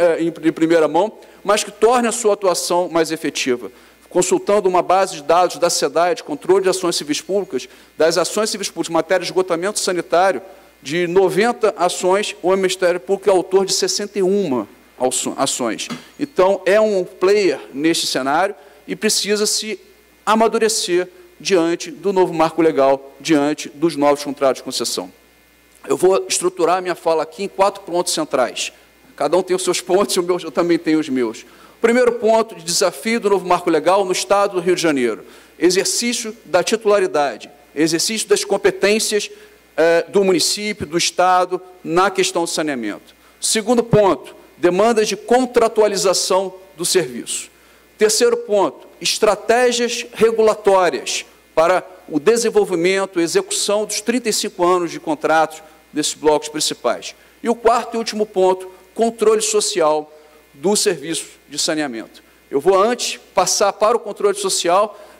em primeira mão, mas que torne a sua atuação mais efetiva. Consultando uma base de dados da SEDAI, de controle de ações civis públicas, das ações civis públicas em matéria de esgotamento sanitário, de noventa ações, o Ministério Público é autor de sessenta e uma ações. Então, é um player neste cenário e precisa se amadurecer diante do novo marco legal, diante dos novos contratos de concessão. Eu vou estruturar a minha fala aqui em quatro pontos centrais. Cada um tem os seus pontos e o meu, eu também tenho os meus. Primeiro ponto de desafio do novo marco legal no Estado do Rio de Janeiro: exercício da titularidade, exercício das competências eh, do município, do Estado, na questão do saneamento. Segundo ponto, demandas de contratualização do serviço. Terceiro ponto, estratégias regulatórias para o desenvolvimento e execução dos trinta e cinco anos de contratos desses blocos principais. E o quarto e último ponto, controle social do serviço de saneamento. Eu vou, antes, passar para o controle social,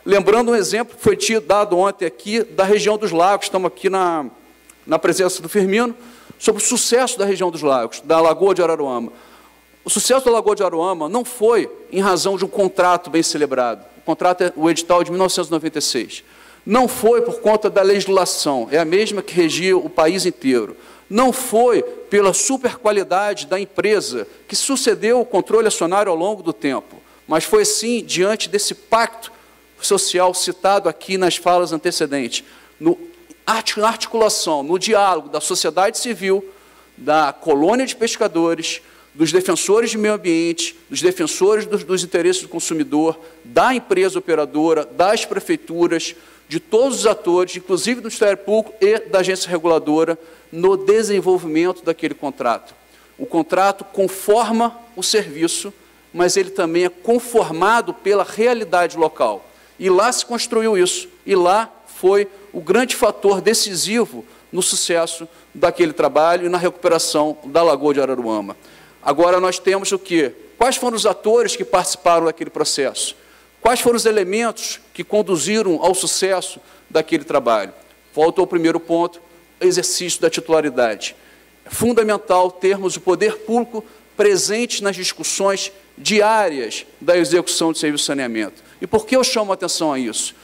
lembrando um exemplo que foi dado ontem aqui da região dos lagos, estamos aqui na, na presença do Firmino, sobre o sucesso da região dos lagos, da Lagoa de Araruama. O sucesso da Lagoa de Araruama não foi em razão de um contrato bem celebrado. O contrato é o edital de mil novecentos e noventa e seis. Não foi por conta da legislação, é a mesma que regia o país inteiro. Não foi pela superqualidade da empresa que sucedeu o controle acionário ao longo do tempo, mas foi sim diante desse pacto social citado aqui nas falas antecedentes, no, na articulação, no diálogo da sociedade civil, da colônia de pescadores, dos defensores de meio ambiente, dos defensores dos, dos interesses do consumidor, da empresa operadora, das prefeituras, de todos os atores, inclusive do Ministério Público e da agência reguladora, no desenvolvimento daquele contrato. O contrato conforma o serviço, mas ele também é conformado pela realidade local. E lá se construiu isso, e lá foi o grande fator decisivo no sucesso daquele trabalho e na recuperação da Lagoa de Araruama. Agora nós temos o quê? Quais foram os atores que participaram daquele processo? Quais foram os elementos que conduziram ao sucesso daquele trabalho? Volto ao primeiro ponto, exercício da titularidade. É fundamental termos o poder público presente nas discussões diárias da execução de serviço de saneamento. E por que eu chamo a atenção a isso?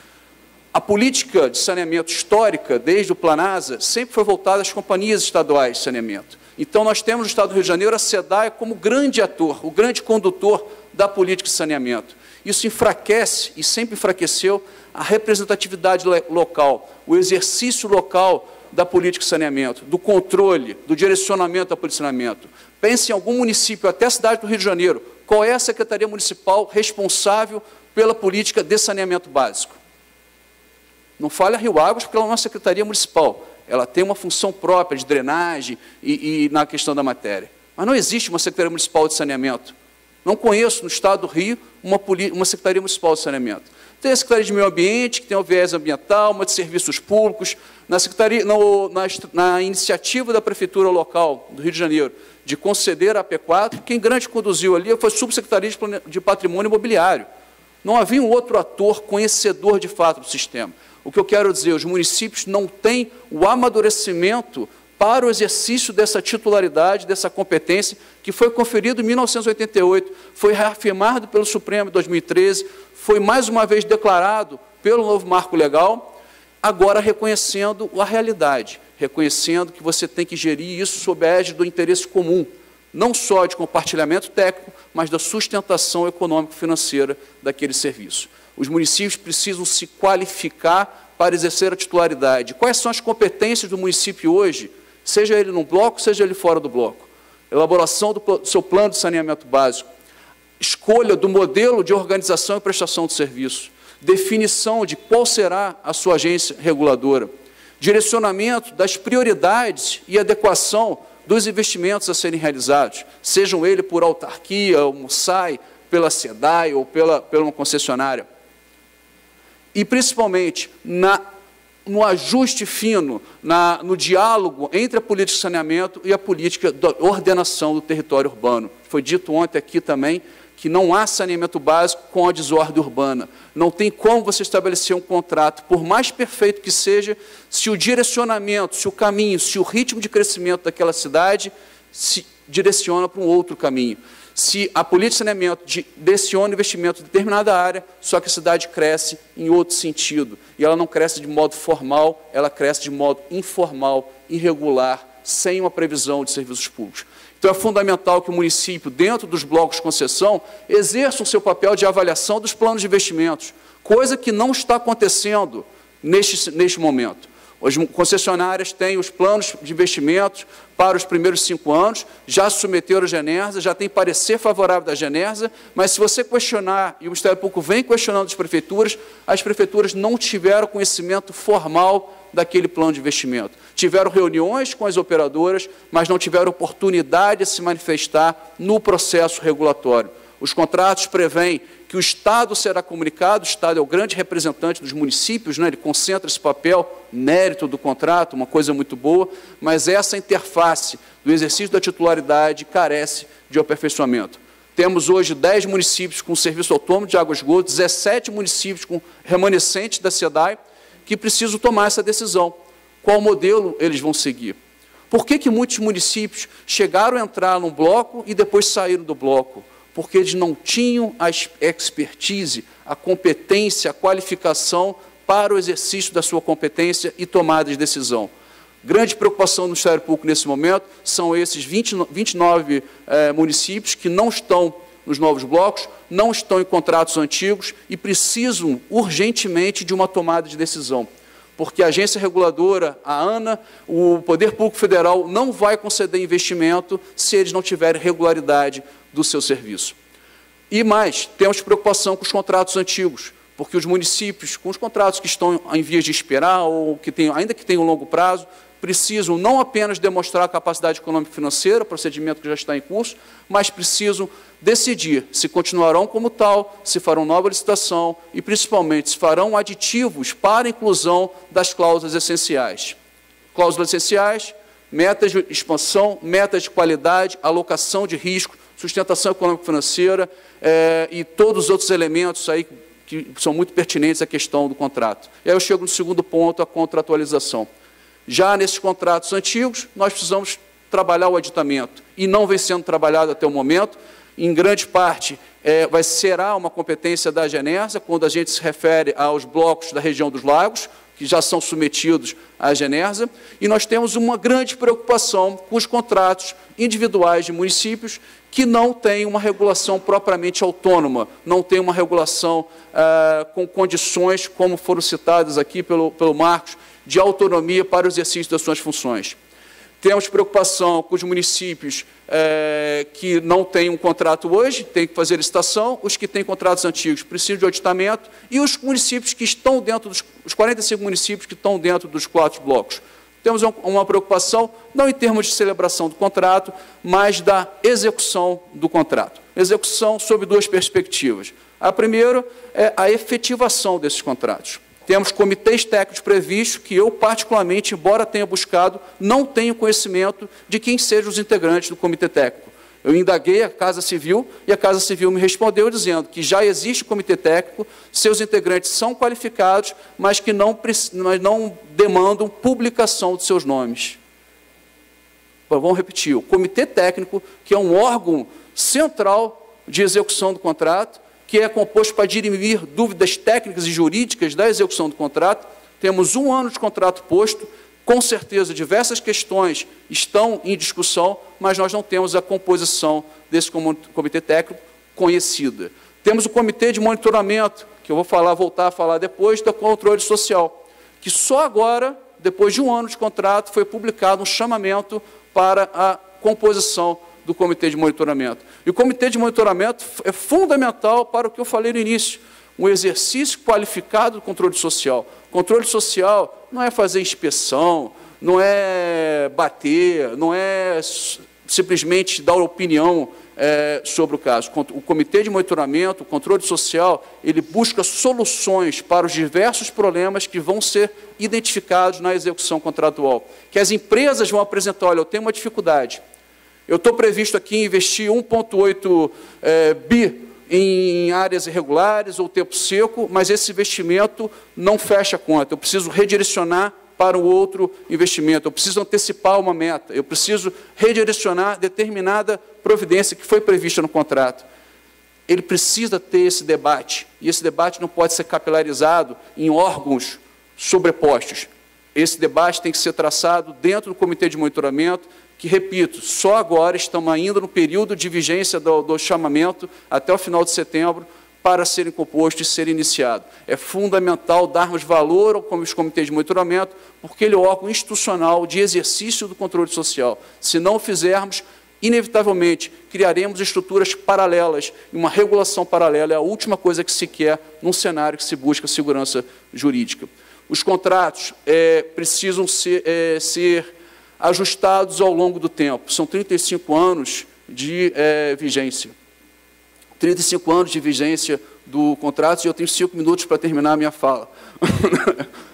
A política de saneamento histórica, desde o Planasa, sempre foi voltada às companhias estaduais de saneamento. Então, nós temos no Estado do Rio de Janeiro a SEDAI como grande ator, o grande condutor da política de saneamento. Isso enfraquece, e sempre enfraqueceu, a representatividade local, o exercício local da política de saneamento, do controle, do direcionamento da política de saneamento. Pense em algum município, até a cidade do Rio de Janeiro, qual é a Secretaria Municipal responsável pela política de saneamento básico? Não fale a Rio Águas, porque ela não é uma Secretaria Municipal. Ela tem uma função própria de drenagem e, e na questão da matéria. Mas não existe uma Secretaria Municipal de Saneamento. Não conheço no Estado do Rio uma, uma Secretaria Municipal de Saneamento. Tem a Secretaria de Meio Ambiente, que tem o viés ambiental, uma de Serviços Públicos, na, secretaria, no, na, na iniciativa da Prefeitura Local do Rio de Janeiro de conceder a A P quatro, quem grande conduziu ali foi a Subsecretaria de Patrimônio Imobiliário. Não havia um outro ator conhecedor de fato do sistema. O que eu quero dizer, os municípios não têm o amadurecimento para o exercício dessa titularidade, dessa competência, que foi conferido em mil novecentos e oitenta e oito, foi reafirmado pelo Supremo em dois mil e treze, foi mais uma vez declarado pelo novo marco legal, agora reconhecendo a realidade, reconhecendo que você tem que gerir isso sob a égide do interesse comum, não só de compartilhamento técnico, mas da sustentação econômico-financeira daquele serviço. Os municípios precisam se qualificar para exercer a titularidade. Quais são as competências do município hoje, seja ele no bloco, seja ele fora do bloco? Elaboração do seu plano de saneamento básico, escolha do modelo de organização e prestação de serviço, definição de qual será a sua agência reguladora, direcionamento das prioridades e adequação dos investimentos a serem realizados, sejam eles por autarquia, ou MUSAI, pela SEDAI ou pela, pela uma concessionária. E, principalmente, na, no ajuste fino, na, no diálogo entre a política de saneamento e a política de ordenação do território urbano. Foi dito ontem aqui também que não há saneamento básico com a desordem urbana. Não tem como você estabelecer um contrato, por mais perfeito que seja, se o direcionamento, se o caminho, se o ritmo de crescimento daquela cidade se direciona para um outro caminho. Se a política de saneamento direciona o investimento em determinada área, só que a cidade cresce em outro sentido. E ela não cresce de modo formal, ela cresce de modo informal, irregular, sem uma previsão de serviços públicos. Então, é fundamental que o município, dentro dos blocos de concessão, exerça o seu papel de avaliação dos planos de investimentos, coisa que não está acontecendo neste, neste momento. As concessionárias têm os planos de investimentos para os primeiros cinco anos, já se submeteram à Genersa, já tem parecer favorável da Genersa, mas se você questionar, e o Ministério Público vem questionando as prefeituras, as prefeituras não tiveram conhecimento formal daquele plano de investimento. Tiveram reuniões com as operadoras, mas não tiveram oportunidade de se manifestar no processo regulatório. Os contratos prevêem que o Estado será comunicado, o Estado é o grande representante dos municípios, né? Ele concentra esse papel, mérito do contrato, uma coisa muito boa, mas essa interface do exercício da titularidade carece de aperfeiçoamento. Temos hoje dez municípios com serviço autônomo de água e esgoto, dezessete municípios com remanescentes da SEDAI, que precisam tomar essa decisão. Qual modelo eles vão seguir? Por que que muitos municípios chegaram a entrar num bloco e depois saíram do bloco? Porque eles não tinham a expertise, a competência, a qualificação para o exercício da sua competência e tomada de decisão. Grande preocupação do Ministério Público nesse momento são esses vinte, vinte e nove eh, municípios que não estão nos novos blocos, não estão em contratos antigos e precisam urgentemente de uma tomada de decisão. Porque a agência reguladora, a ANA, o Poder Público Federal não vai conceder investimento se eles não tiverem regularidade do seu serviço. E mais, temos preocupação com os contratos antigos, porque os municípios, com os contratos que estão em vias de expirar, ou que tem, ainda que tenham longo prazo, precisam não apenas demonstrar a capacidade econômica e financeira, procedimento que já está em curso, mas precisam decidir se continuarão como tal, se farão nova licitação e, principalmente, se farão aditivos para a inclusão das cláusulas essenciais. Cláusulas essenciais, metas de expansão, metas de qualidade, alocação de risco, sustentação econômica e financeira eh, e todos os outros elementos aí que são muito pertinentes à questão do contrato. E aí eu chego no segundo ponto, a contratualização. Já nesses contratos antigos, nós precisamos trabalhar o aditamento, e não vem sendo trabalhado até o momento. Em grande parte, é, vai, será uma competência da Genersa, quando a gente se refere aos blocos da região dos lagos, que já são submetidos à Genersa, e nós temos uma grande preocupação com os contratos individuais de municípios que não têm uma regulação propriamente autônoma, não têm uma regulação ah, com condições, como foram citadas aqui pelo, pelo Marcos, de autonomia para o exercício das suas funções. Temos preocupação com os municípios é, que não têm um contrato hoje, têm que fazer licitação, os que têm contratos antigos precisam de auditamento, e os municípios que estão dentro dos, os quarenta e cinco municípios que estão dentro dos quatro blocos. Temos uma preocupação, não em termos de celebração do contrato, mas da execução do contrato. Execução sob duas perspectivas. A primeira é a efetivação desses contratos. Temos comitês técnicos previstos que eu, particularmente, embora tenha buscado, não tenho conhecimento de quem sejam os integrantes do comitê técnico. Eu indaguei a Casa Civil e a Casa Civil me respondeu dizendo que já existe comitê técnico, seus integrantes são qualificados, mas que não, mas não demandam publicação de seus nomes. Bom, vamos repetir, o comitê técnico, que é um órgão central de execução do contrato, que é composto para dirimir dúvidas técnicas e jurídicas da execução do contrato. Temos um ano de contrato posto, com certeza diversas questões estão em discussão, mas nós não temos a composição desse comitê técnico conhecida. Temos o comitê de monitoramento, que eu vou falar, voltar a falar depois, do controle social, que só agora, depois de um ano de contrato, foi publicado um chamamento para a composição do comitê de monitoramento. E o comitê de monitoramento é fundamental para o que eu falei no início, um exercício qualificado do controle social. Controle social não é fazer inspeção, não é bater, não é simplesmente dar opinião é, sobre o caso. O comitê de monitoramento, o controle social, ele busca soluções para os diversos problemas que vão ser identificados na execução contratual. Que as empresas vão apresentar, olha, eu tenho uma dificuldade, eu estou previsto aqui em investir um vírgula oito é, bi em áreas irregulares ou tempo seco, mas esse investimento não fecha a conta. Eu preciso redirecionar para um outro investimento, eu preciso antecipar uma meta, eu preciso redirecionar determinada providência que foi prevista no contrato. Ele precisa ter esse debate, e esse debate não pode ser capilarizado em órgãos sobrepostos. Esse debate tem que ser traçado dentro do comitê de monitoramento, que, repito, só agora estamos ainda no período de vigência do, do chamamento, até o final de setembro, para serem compostos e ser iniciado. É fundamental darmos valor aos comitês de monitoramento, porque ele é o órgão institucional de exercício do controle social. Se não o fizermos, inevitavelmente, criaremos estruturas paralelas, e uma regulação paralela é a última coisa que se quer num cenário que se busca segurança jurídica. Os contratos é, precisam ser, é, ser ajustados ao longo do tempo. São trinta e cinco anos de é, vigência. trinta e cinco anos de vigência do contrato, e eu tenho cinco minutos para terminar a minha fala.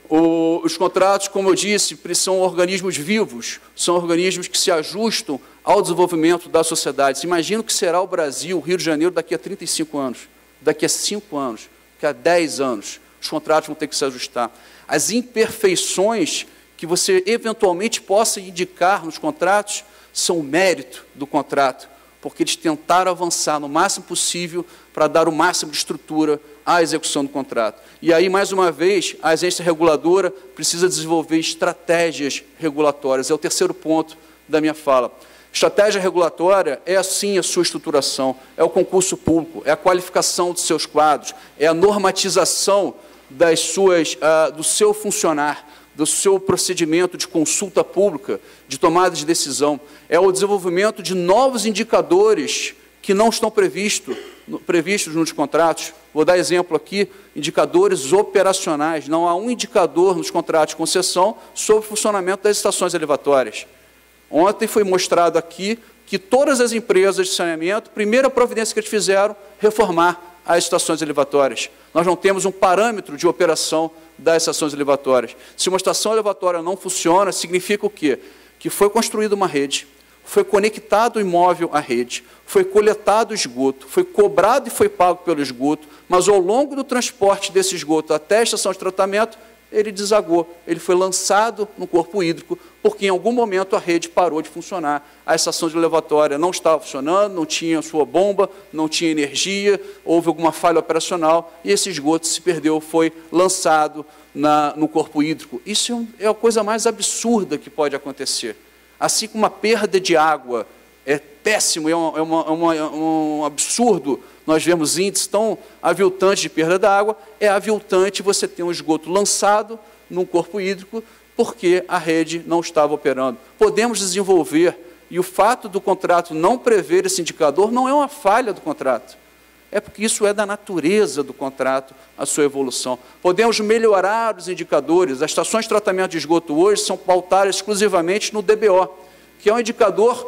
O, os contratos, como eu disse, são organismos vivos, são organismos que se ajustam ao desenvolvimento da sociedade. Imagina o que será o Brasil, o Rio de Janeiro, daqui a trinta e cinco anos, daqui a cinco anos, daqui a dez anos. Os contratos vão ter que se ajustar. As imperfeições que você eventualmente possa indicar nos contratos são o mérito do contrato, porque eles tentaram avançar no máximo possível para dar o máximo de estrutura à execução do contrato. E aí, mais uma vez, a agência reguladora precisa desenvolver estratégias regulatórias. É o terceiro ponto da minha fala. Estratégia regulatória é, sim, a sua estruturação, é o concurso público, é a qualificação dos seus quadros, é a normatização das suas, uh, do seu funcionar, do seu procedimento de consulta pública, de tomada de decisão, é o desenvolvimento de novos indicadores que não estão previstos, previstos nos contratos. Vou dar exemplo aqui, indicadores operacionais. Não há um indicador nos contratos de concessão sobre o funcionamento das estações elevatórias. Ontem foi mostrado aqui que todas as empresas de saneamento, primeira providência que eles fizeram, reformar as estações elevatórias. Nós não temos um parâmetro de operação das estações elevatórias. Se uma estação elevatória não funciona, significa o quê? Que foi construída uma rede, foi conectado o imóvel à rede, foi coletado o esgoto, foi cobrado e foi pago pelo esgoto, mas ao longo do transporte desse esgoto até a estação de tratamento, ele desagou, ele foi lançado no corpo hídrico, porque em algum momento a rede parou de funcionar. A estação de elevatória não estava funcionando, não tinha sua bomba, não tinha energia, houve alguma falha operacional e esse esgoto se perdeu, foi lançado na, no corpo hídrico. Isso é a coisa mais absurda que pode acontecer. Assim como uma perda de água é péssimo, é, uma, é, uma, é, uma, é um absurdo. Nós vemos índices tão aviltantes de perda d'água, é aviltante você ter um esgoto lançado num corpo hídrico porque a rede não estava operando. Podemos desenvolver, e o fato do contrato não prever esse indicador não é uma falha do contrato, é porque isso é da natureza do contrato, a sua evolução. Podemos melhorar os indicadores. As estações de tratamento de esgoto hoje são pautadas exclusivamente no D B O, que é um indicador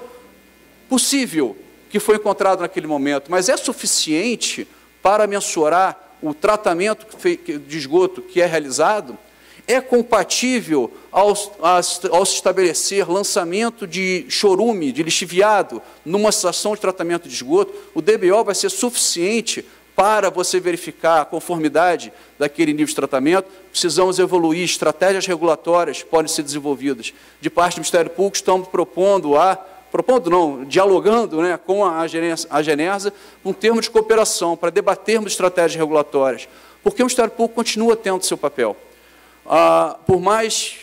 possível, que foi encontrado naquele momento, mas é suficiente para mensurar o tratamento de esgoto que é realizado? É compatível ao, ao se estabelecer lançamento de chorume, de lixiviado, numa estação de tratamento de esgoto? O D B O vai ser suficiente para você verificar a conformidade daquele nível de tratamento? Precisamos evoluir, estratégias regulatórias podem ser desenvolvidas. De parte do Ministério Público, estamos propondo a propondo não, dialogando, né, com a Agenersa, um termo de cooperação para debatermos estratégias regulatórias, porque o Ministério Público continua tendo seu papel. Ah, por mais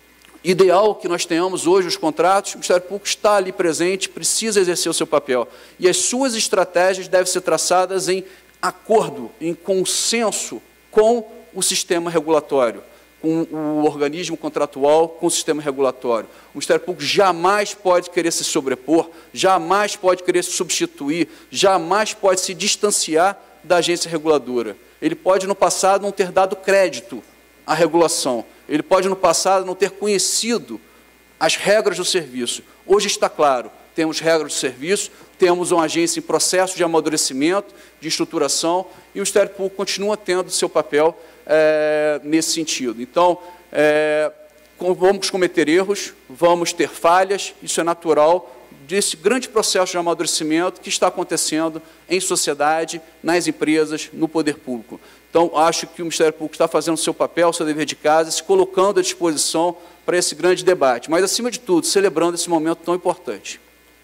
ideal que nós tenhamos hoje os contratos, o Ministério Público está ali presente, precisa exercer o seu papel, e as suas estratégias devem ser traçadas em acordo, em consenso com o sistema regulatório, com o organismo contratual, com o sistema regulatório. O Ministério Público jamais pode querer se sobrepor, jamais pode querer se substituir, jamais pode se distanciar da agência reguladora. Ele pode, no passado, não ter dado crédito à regulação, ele pode, no passado, não ter conhecido as regras do serviço. Hoje está claro, temos regras do serviço, temos uma agência em processo de amadurecimento, de estruturação, e o Ministério Público continua tendo seu papel É, nesse sentido. Então, é, vamos cometer erros, vamos ter falhas, isso é natural desse grande processo de amadurecimento que está acontecendo em sociedade, nas empresas, no poder público. Então, acho que o Ministério Público está fazendo o seu papel, o seu dever de casa, se colocando à disposição para esse grande debate, mas, acima de tudo, celebrando esse momento tão importante.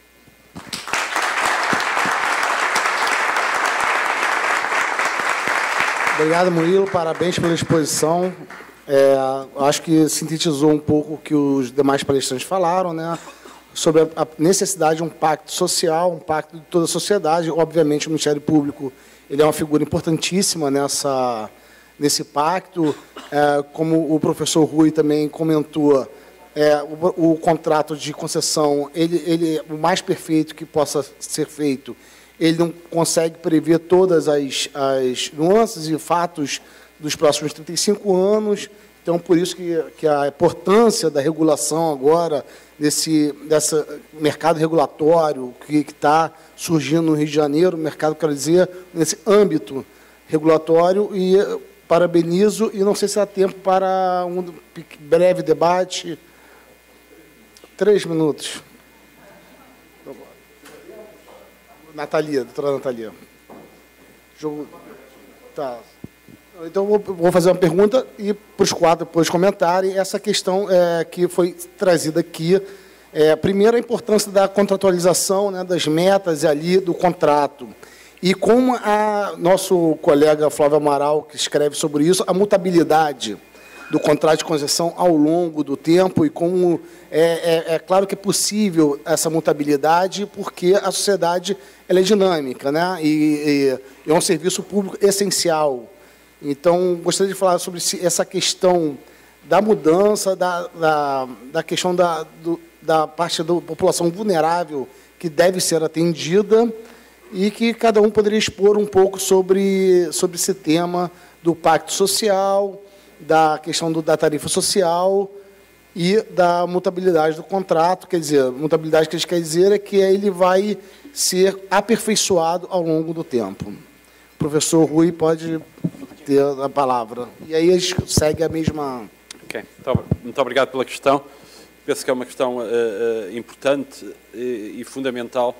Obrigado, Murilo. Parabéns pela exposição. É, acho que sintetizou um pouco o que os demais palestrantes falaram, né, sobre a necessidade de um pacto social, um pacto de toda a sociedade. Obviamente, o Ministério Público ele é uma figura importantíssima nessa, nesse pacto. É, como o professor Rui também comentou, é, o, o contrato de concessão, ele, ele, o mais perfeito que possa ser feito, ele não consegue prever todas as, as nuances e fatos dos próximos trinta e cinco anos. Então, por isso que, que a importância da regulação agora, desse, desse mercado regulatório que está surgindo no Rio de Janeiro, mercado, quer dizer, nesse âmbito regulatório, e parabenizo e não sei se há tempo para um breve debate. Três minutos. Natalia, doutora Natalia. Jogo... Tá. Então, vou, vou fazer uma pergunta e para os quatro depois comentarem essa questão é, que foi trazida aqui. É, primeiro, a importância da contratualização, né, das metas ali do contrato. E como a nosso colega Flávio Amaral, que escreve sobre isso, a mutabilidade do contrato de concessão ao longo do tempo e como é, é, é claro que é possível essa mutabilidade porque a sociedade ela é dinâmica, né? E, e é um serviço público essencial. Então, gostaria de falar sobre essa questão da mudança, da, da, da questão da, do, da parte da população vulnerável que deve ser atendida e que cada um poderia expor um pouco sobre, sobre esse tema do pacto social, da questão do, da tarifa social e da mutabilidade do contrato. Quer dizer, a mutabilidade que a gente quer dizer é que ele vai ser aperfeiçoado ao longo do tempo. O professor Rui pode ter a palavra. E aí a gente segue a mesma... Ok, muito obrigado pela questão. Penso que é uma questão uh, uh, importante uh, e fundamental.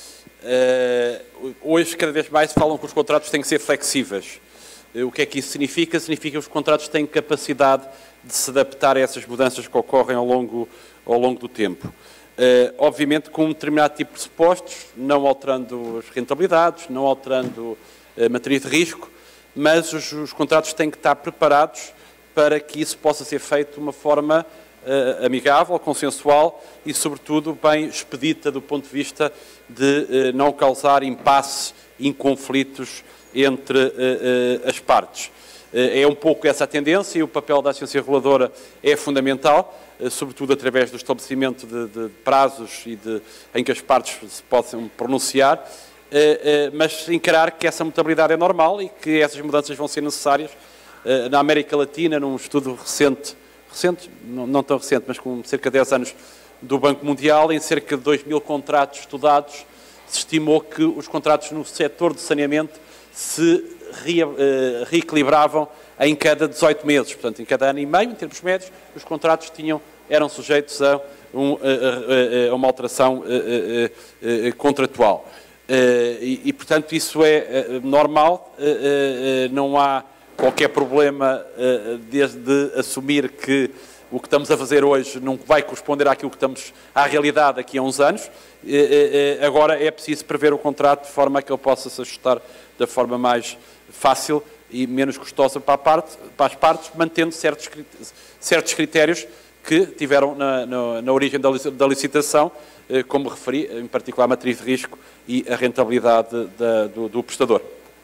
Uh, hoje, cada vez mais, falam que os contratos têm que ser flexíveis. Uh, o que é que isso significa? Significa que os contratos têm capacidade de se adaptar a essas mudanças que ocorrem ao longo, ao longo do tempo. Uh, obviamente, com um determinado tipo de pressupostos, não alterando as rentabilidades, não alterando a matriz de risco, mas os, os contratos têm que estar preparados para que isso possa ser feito de uma forma uh, amigável, consensual e, sobretudo, bem expedita do ponto de vista de uh, não causar impasse em conflitos entre uh, uh, as partes. Uh, é um pouco essa a tendência e o papel da agência reguladora é fundamental, uh, sobretudo através do estabelecimento de, de prazos e de, em que as partes se possam pronunciar, uh, uh, mas encarar que essa mutabilidade é normal e que essas mudanças vão ser necessárias. Uh, na América Latina, num estudo recente, recente não, não tão recente, mas com cerca de dez anos, do Banco Mundial, em cerca de dois mil contratos estudados, se estimou que os contratos no setor de saneamento se re, uh, reequilibravam em cada dezoito meses. Portanto, em cada ano e meio, em termos médios, os contratos tinham, eram sujeitos a, um, a, a, a uma alteração a, a, a, contratual. Uh, e, e, portanto, isso é uh, normal, uh, uh, não há qualquer problema uh, desde assumir que o que estamos a fazer hoje não vai corresponder àquilo que estamos à realidade daqui a uns anos. Uh, uh, agora é preciso prever o contrato de forma a que ele possa se ajustar da forma mais fácil e menos custosa para, a parte, para as partes, mantendo certos, certos critérios que tiveram na, na, na origem da, da licitação, uh, como referi, em particular a matriz de risco e a rentabilidade da, do, do prestador.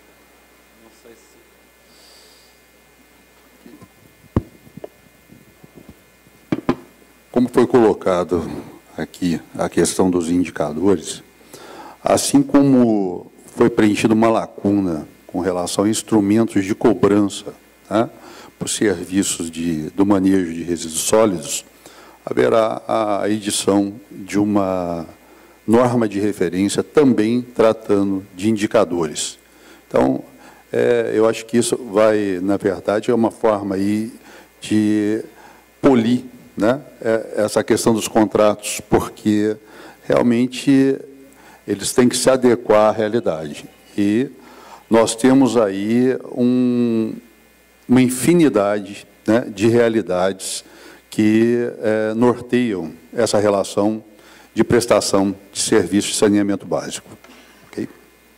Como foi colocado aqui a questão dos indicadores, assim como foi preenchida uma lacuna com relação a instrumentos de cobrança, né, por serviços de, do manejo de resíduos sólidos, haverá a edição de uma norma de referência também tratando de indicadores. Então, é, eu acho que isso vai, na verdade, é uma forma aí de polir, né, essa questão dos contratos, porque realmente eles têm que se adequar à realidade. E nós temos aí um, uma infinidade, né, de realidades que é, norteiam essa relação de prestação de serviço de saneamento básico. Okay?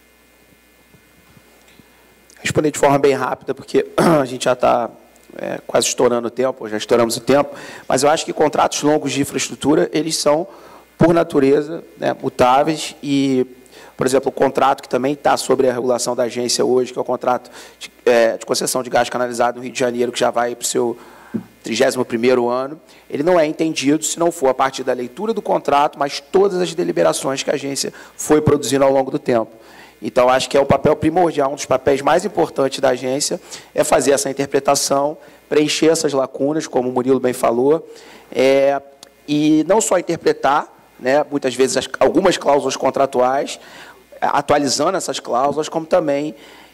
Responder de forma bem rápida, porque a gente já está É, quase estourando o tempo, já estouramos o tempo, mas eu acho que contratos longos de infraestrutura, eles são, por natureza, né, mutáveis e, por exemplo, o contrato que também está sobre a regulação da agência hoje, que é o contrato de, é, de concessão de gás canalizado no Rio de Janeiro, que já vai para o seu trigésimo primeiro ano, ele não é entendido se não for a partir da leitura do contrato, mas todas as deliberações que a agência foi produzindo ao longo do tempo. Então, acho que é o papel primordial, um dos papéis mais importantes da agência, é fazer essa interpretação, preencher essas lacunas, como o Murilo bem falou, é, e não só interpretar, né, muitas vezes, as, algumas cláusulas contratuais, atualizando essas cláusulas, como também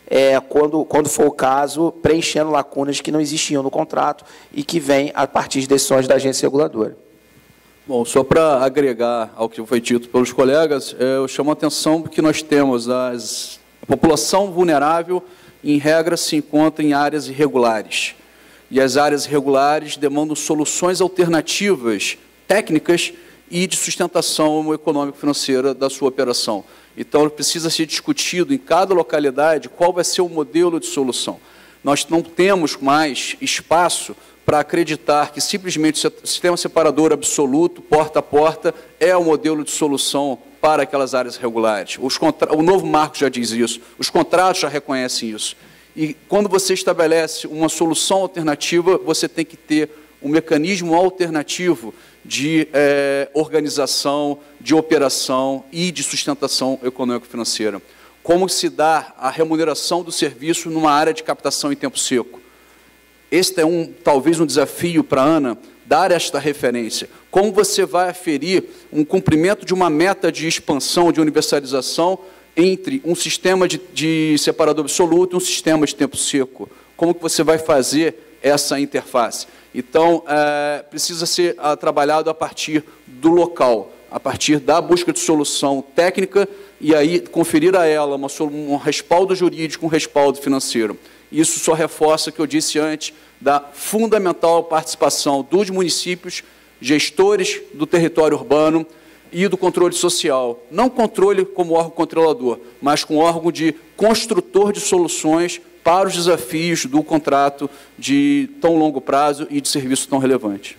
é, quando, quando for o caso, preenchendo lacunas que não existiam no contrato e que vêm a partir de decisões da agência reguladora. Bom, só para agregar ao que foi dito pelos colegas, eu chamo a atenção que nós temos as, a população vulnerável, em regra, se encontra em áreas irregulares. E as áreas irregulares demandam soluções alternativas, técnicas e de sustentação econômico-financeira da sua operação. Então, precisa ser discutido em cada localidade qual vai ser o modelo de solução. Nós não temos mais espaço para acreditar que simplesmente o sistema separador absoluto, porta a porta, é o modelo de solução para aquelas áreas regulares. Os contra... O novo marco já diz isso, os contratos já reconhecem isso. E quando você estabelece uma solução alternativa, você tem que ter um mecanismo alternativo de eh, organização, de operação e de sustentação econômico-financeira. Como se dá a remuneração do serviço numa área de captação em tempo seco? Este é um, talvez um desafio para a ANA, dar esta referência. Como você vai aferir um cumprimento de uma meta de expansão, de universalização, entre um sistema de, de separador absoluto e um sistema de tempo seco? Como que você vai fazer essa interface? Então, é, precisa ser a, trabalhado a partir do local, a partir da busca de solução técnica e aí conferir a ela uma, um respaldo jurídico, um respaldo financeiro. Isso só reforça o que eu disse antes, da fundamental participação dos municípios, gestores do território urbano e do controle social. Não controle como órgão controlador, mas com órgão de construtor de soluções para os desafios do contrato de tão longo prazo e de serviço tão relevante.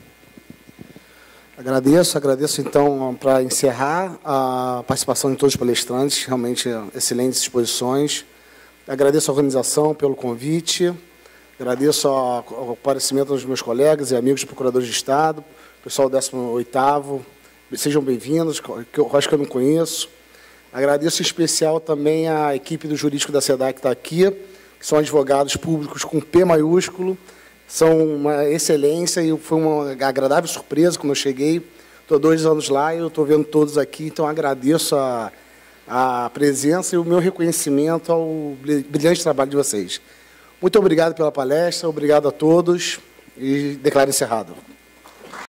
Agradeço, agradeço então para encerrar a participação de todos os palestrantes, realmente excelentes exposições. Agradeço a organização pelo convite, agradeço ao aparecimento dos meus colegas e amigos procuradores de Estado, pessoal do décimo oitavo, sejam bem-vindos, que eu acho que eu não conheço. Agradeço em especial também a equipe do jurídico da SEDAI que está aqui, que são advogados públicos com P maiúsculo, são uma excelência e foi uma agradável surpresa quando eu cheguei. Estou há dois anos lá e eu estou vendo todos aqui, então agradeço a, a presença e o meu reconhecimento ao brilhante trabalho de vocês. Muito obrigado pela palestra, obrigado a todos e declaro encerrado.